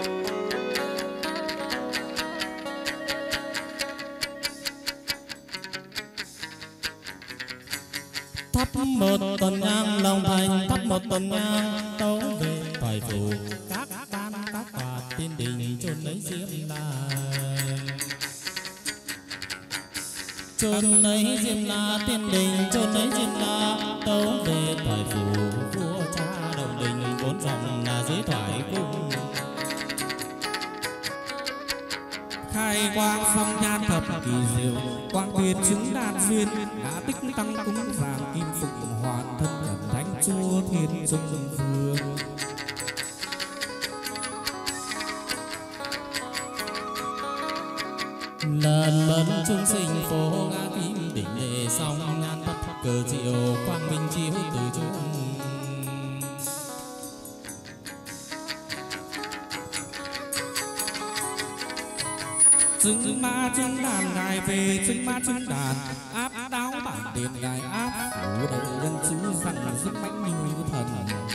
thắp một tuần nhang lòng thành, thắp một tuần nhang tấu về thoại phủ các ban các tòa tiên đình chôn lấy diêm la, chôn lấy diêm la tiên đình chôn lấy diêm la tấu về thoại phủ vua cha động đình vốn dòng là dưới thoại cung. khai quang phong nhan thập kỳ diệu, quang quyền chứng đan duyên, đã tích tăng cúng vàng kim phụng hoàn thân thần thánh chúa thiên dung vương. lần lần chúng sinh phố ngã kim đỉnh lệ song nhan thất cờ diệu quang minh chiếu từ chúng. Chứng ma chứng đàn ngài về, chứng ma chứng đàn áp đáo bản tiền ngài áp phủ động nhân chứ rằng sức mạnh như thần.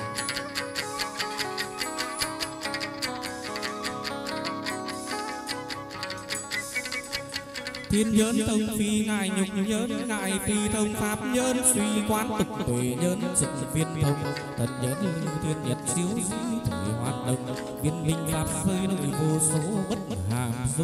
Thiên nhớn thông phi ngài nhục nhớn, ngài phi thông pháp nhớn, suy quan tục tuệ nhớn trực viên thông, thần nhớn như thiên nhật chiếu dĩ thời hoạt động, viên minh pháp rơi nội vô số bất hàm dung.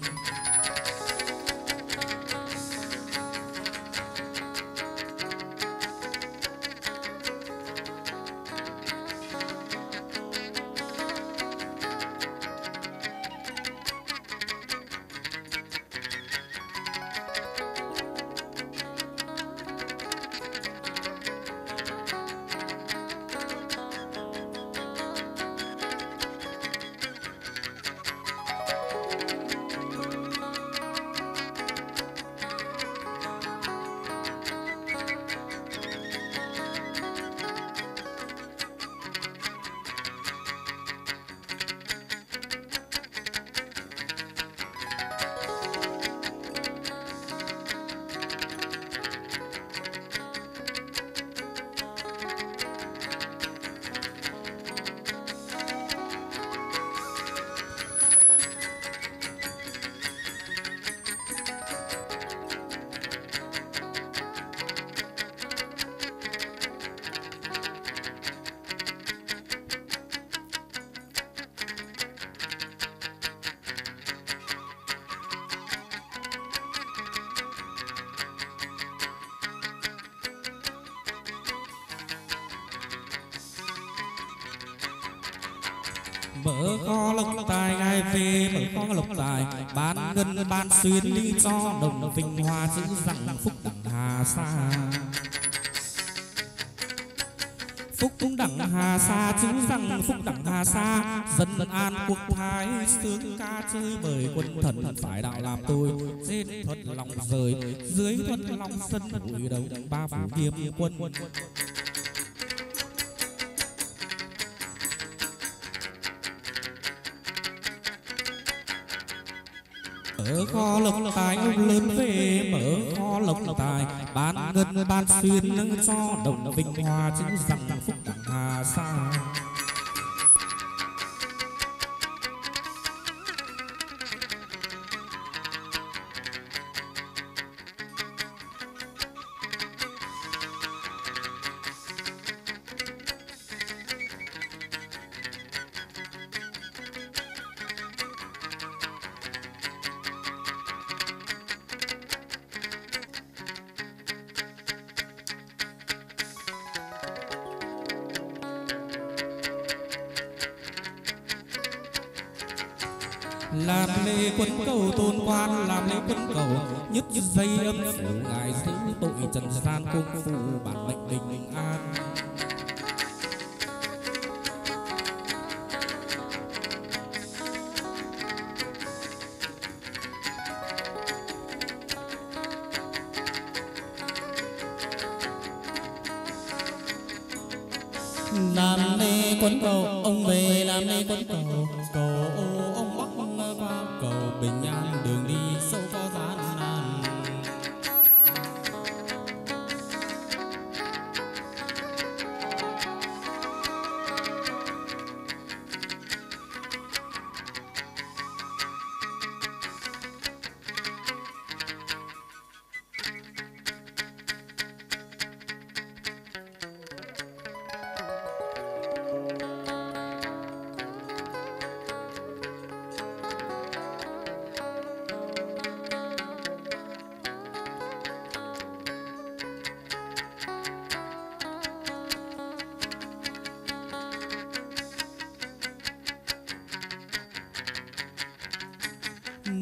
Mở kho lộc tài ngài về, mở kho lộc tài bán ngân ban xuyên lý cho đồng vinh hoa giữ rằng phúc đẳng hà sa. Phúc đẳng hà sa chứ rằng phúc đẳng hà sa, dân an quốc thái sướng ca chơi bời quân thần phải đạo làm tôi, trên thuận lòng rời dưới thuận lòng sân bụi đầu ba phủ nghiêm quân. Mở kho lộc tài ông lớn về, mở kho lộc tài bán ngân ban xuyên nâng cho đồng vinh hoa chứ rằng phúc đẳng hà sa. Làm lễ quân cầu tôn quan, làm lễ quân cầu nhất dây âm phủ ngài giữ tội trần gian cung phụ bản mệnh bình an. Làm lễ quân cầu ông về, làm lễ quân cầu cầu ông bắc qua cầu bình an, đường đi sâu có gian nan.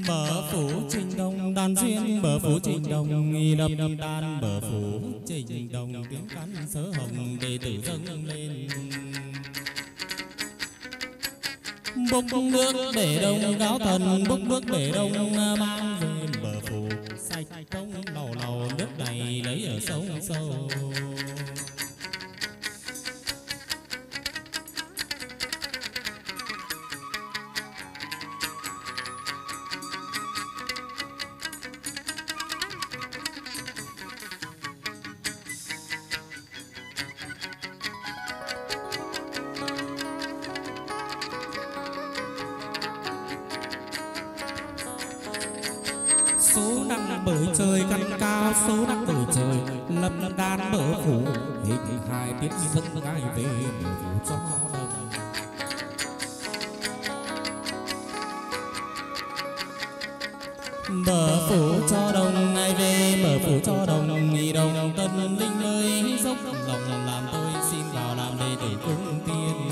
bờ phủ trình đồng đàn duyên bờ phủ trình đồng nghi lập đàn bờ phủ trình đồng tiếng cắn sớ hồng đệ tử dâng lên bốc nước bể đông gáo thần bốc nước bể đông mang về bờ phủ sạch thông lầu lầu nước này lấy ở sông sâu số nặng bởi trời căn cao số nặng bởi trời lập đàn bờ phủ hình hài tiết dân gai về bờ phủ cho đồng bờ phủ cho đồng ai về bờ phủ cho đồng nghi đồng tân linh ơi dốc lòng làm tôi xin vào làm đệ tử cung tiên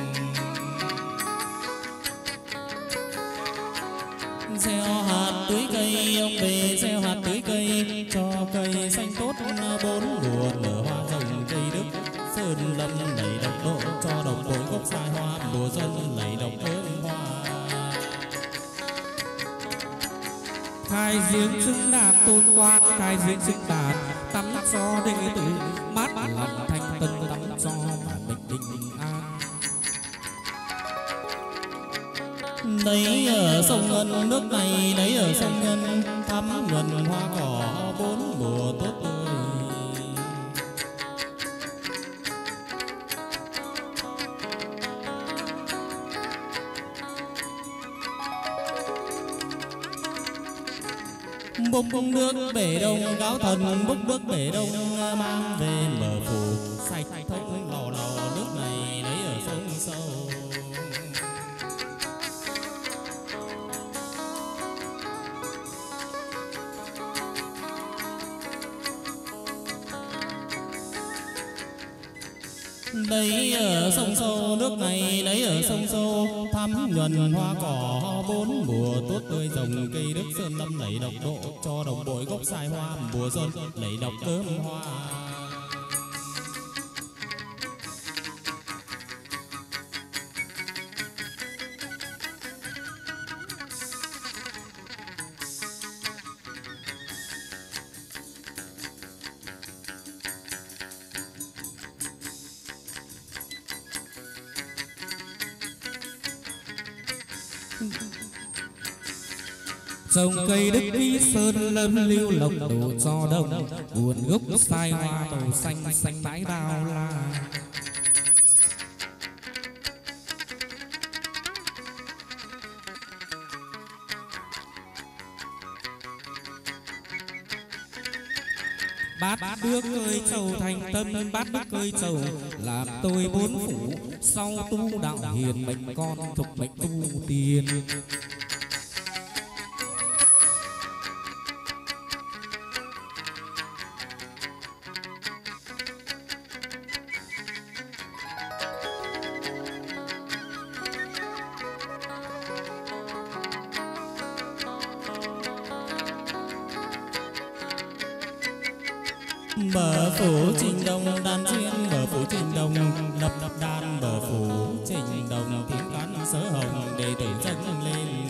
gieo hạt tưới cây ông về gieo hạt tưới cây cho cây xanh tốt bốn mùa nở hoa rồng cây đức sơn lâm lầy độc độ cho đồng bội gốc sai hoa mùa xuân lầy độc ơn hoa khai giếng xứng đàn tôn quan khai giếng xứng đàn tắm cho đệ tử mát lòng thanh tân tắm cho bình bình an lấy ở sông Ngân nước này lấy ở sông Ngân thắm nhuần hoa cỏ bốn mùa tốt tươi bốc nước bể đông gáo thần bốc nước bể đông mang về bờ phủ sạch thông lò lò nước này lấy ở sông sâu lấy ở sông sâu nước này lấy ở sông sâu thắm nhuần hoa cỏ bốn mùa tốt tươi rồng cây đức sơn lâm lẫy độc độ cho đồng bội gốc sai hoa mùa xuân lẫy độc cơm hoa trồng cây đức đi sơn lâm lưu lộc đổ cho đông buồn gốc sai hoa màu xanh xanh mãi bao la bát bước cơi trầu thành tâm bát bước cơi trầu làm tôi bốn phủ sau tu đạo hiền mệnh con thuộc mệnh tu tiên bờ phủ trình đồng đàn duyên bờ phủ trình đồng lập lập đàn bờ phủ trình đồng tiếng cắn sớ hồng đệ tử dâng lên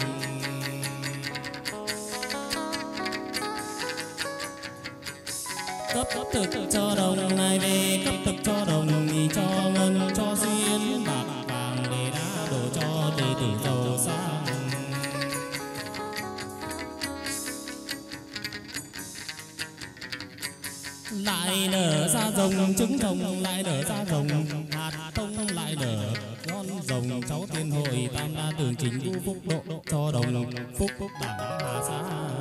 cấp thực cho đồng này về cấp thực cho đồng nghi cho ngân cho duyên bạc vàng để đá đổ cho đệ tử giàu sang lại nở ra rồng trứng rồng lại nở ra rồng hạt thông lại nở con rồng cháu tiên hội tam la tường chính tu phúc độ cho đồng phúc phúc đẳng hà xã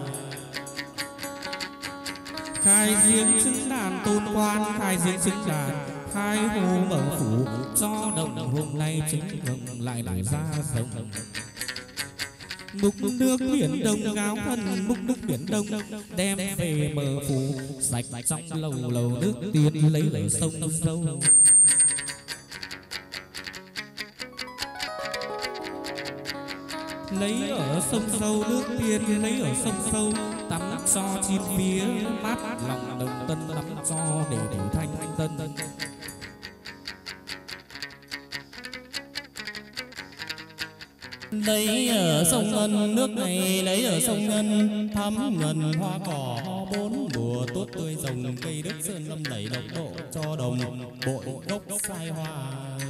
khai giếng xứng đàn tôn quan khai giếng xứng đàn khai hồ mở phủ cho đồng hôm nay chính đồng lại lại ra rồng múc nước biển đông gáo thân múc nước biển đông đem về bờ phủ sạch trong lầu lầu nước tiên lấy lấy sông sâu lấy ở sông sâu nước tiên, lấy ở sông sâu tắm cho chim vía mát lòng đồng tân, tắm cho để để thanh tân. Lấy ở sông Ngân nước này, lấy ở sông Ngân thắm ngần hoa cỏ bốn mùa tốt tươi rồng, cây đức sơn lâm lầy độc độ cho đồng bội gốc sai hoa.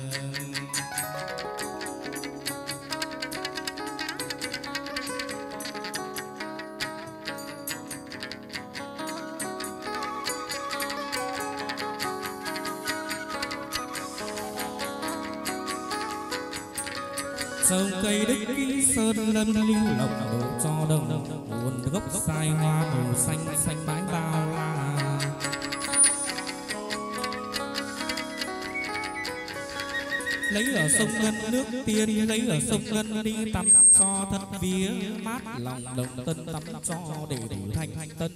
Sông cây đức kỹ sơn lâm lưu lộc độ cho đồng nguồn gốc sai hoa màu xanh xanh bãi bao la. Lấy ở sông Ngân nước tiên, lấy ở sông Ngân đi tắm cho thân vía mát lòng đồng tân, tắm cho để đủ thanh tân.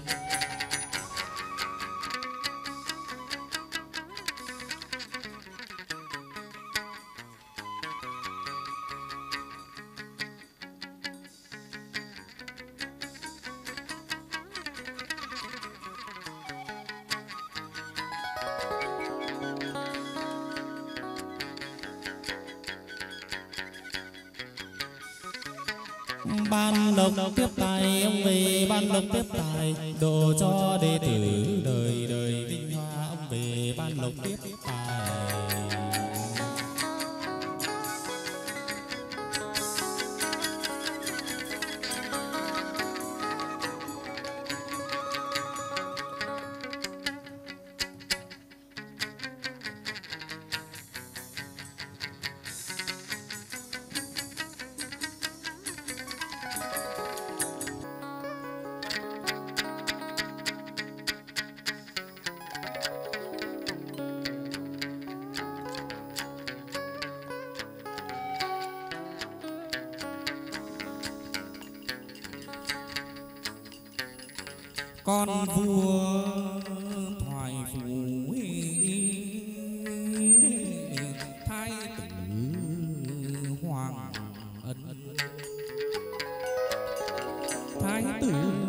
Ban lộc tiếp tài, ông về ban lộc tiếp tài, độ cho đệ tử đời đời vinh hoa. Ông về ban lộc tiếp tài. Con vua thoại phủ thái tử Hoàng Ân, thái tử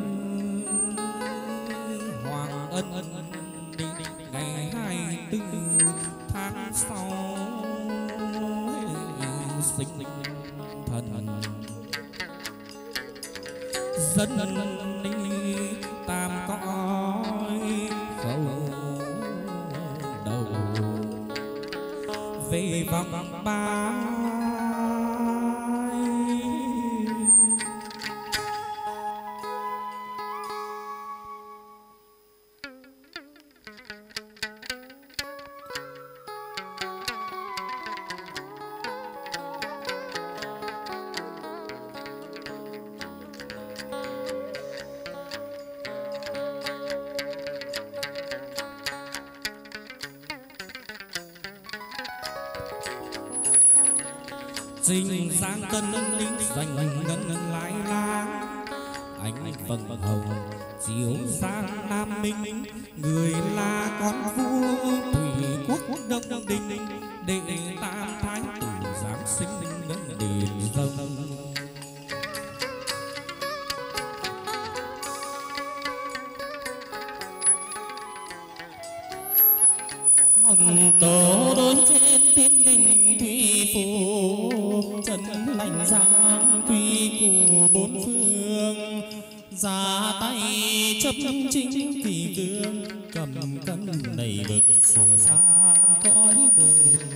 Hoàng Ân ngày hai tư tháng sau sinh thần dân tam cõi khẩu đầu về vòng ba. Trình giang tân lính giành ngân lái lang, ánh vầng hồng chiếu sang Nam Minh. Người là con vua thủy quốc Đông Đình, đệ tam thái tử giáng sinh ngân đền rồng. Hồng tổ đôi trên thiên đình thủy phủ, chân lành giang tuy cụ bốn phương. Ra tay chấp chính kỳ cương, cầm cân đầy bực sửa sang cõi đời.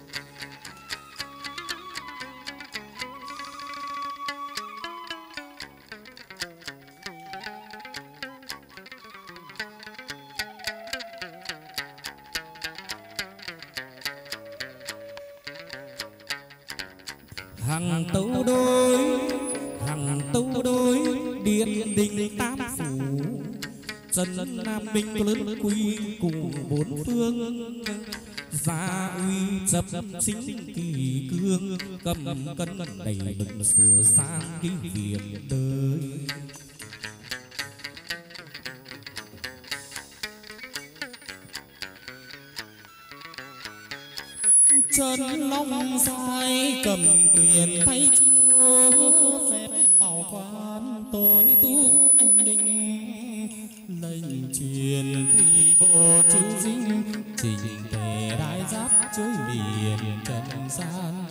Hằng tấu đôi, hằng tấu đôi điện đình tam phủ, dân Nam Minh lớn quy cùng bốn phương. Gia uy chấp chính kỳ cương, cầm cân đầy bừng sửa sang cái việc đời. Chân long dài cầm quyền thay chúa, phép bảo quan tôi tu anh đình lệnh truyền thủy bộ chữ dinh trình thể đại giáp chối miền trần gian.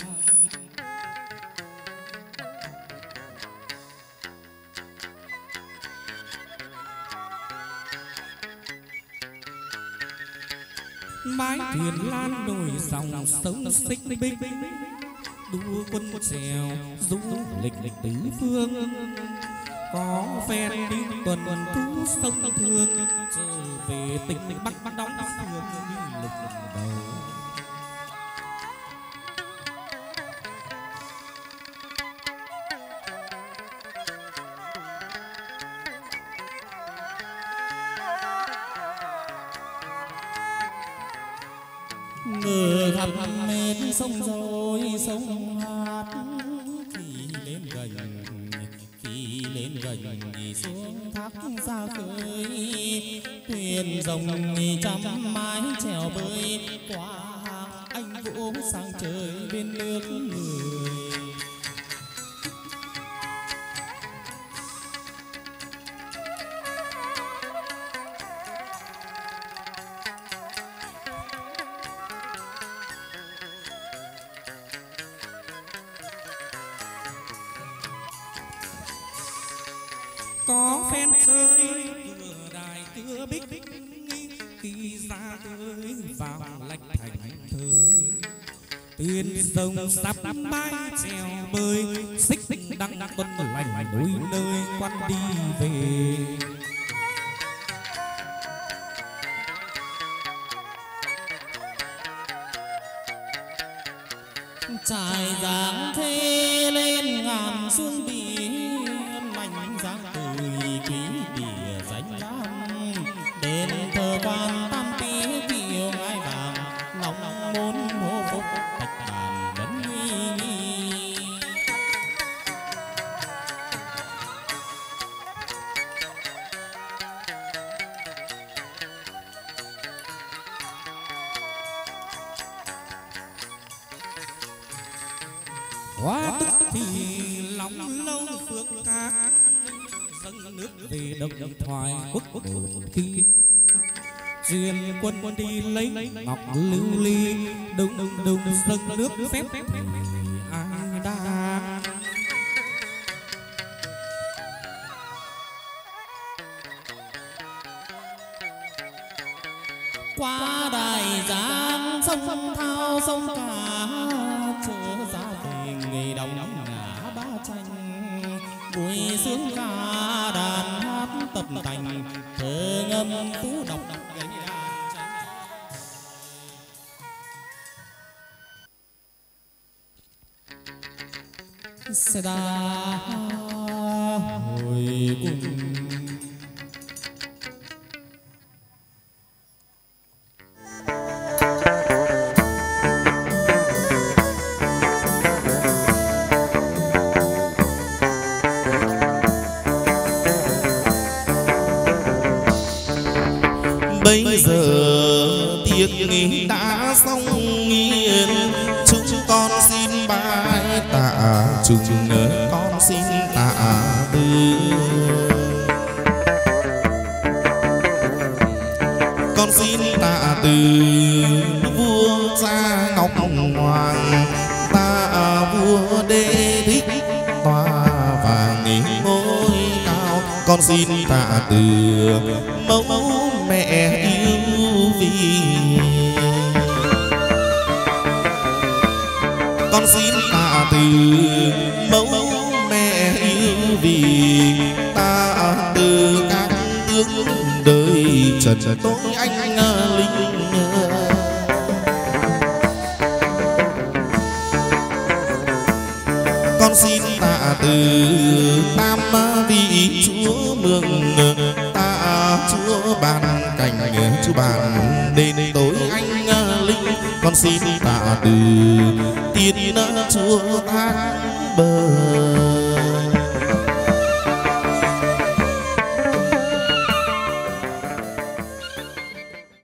mái thuyền lan nổi dòng sông xích bích đua quân trèo du lịch lịch tứ phương có phen đi tuần thú sông thương trở về tỉnh bắc bắc đóng phương lục đầu. ngờ gặp bên sông rồi sông hát khi lên gần khi lên gần thì xuống thác ra khơi thuyền rồng trăm mái chèo bơi qua anh vũ sang trời bên nước người. Có phen chơi cửa đài cửa bích khi ra tới vào lạch thành thời tuyên sông sắp mái chèo bơi xích đăng tuân lành núi nơi quan đi về. Trải dáng thế lên ngàn xuân biển lành dáng từ ký địa danh lam đến thờ quan tam tí kiều ngai vàng lòng muốn hô phúc bạch bàn đấng nghi nghi. Hóa tức thì lòng lâu phương cát dâng nước về đồng thoại quốc đồn khi duyên quân quân đi lấy ngọc lưu ly đông đông đông dâng nước phép thì ai đa. Qua đài giang sông thao sông cả trở ra về nghề đồng ngã ba tranh buổi sướng ca đàn hát tập tành thơ ngâm phú đọc gánh đàn tranh sẽ đa hồi cùng. Bây giờ tiệc nghỉ đã xong nghiền chúng con xin bái tạ chúng con xin tạ từ con xin tạ từ vua cha ngọc hoàng ta vua đế thích hoa vàng ngôi cao con xin tạ từ mẫu mẹ yêu vì con xin tạ từ mẫu mẹ yêu vì ta từ các tướng đời trần tôi anh linh con xin tạ từ tam vị chúa mường ta chúa ban cảnh chúa ban đền tối anh linh con xin tạ từ tiên chúa thác bờ.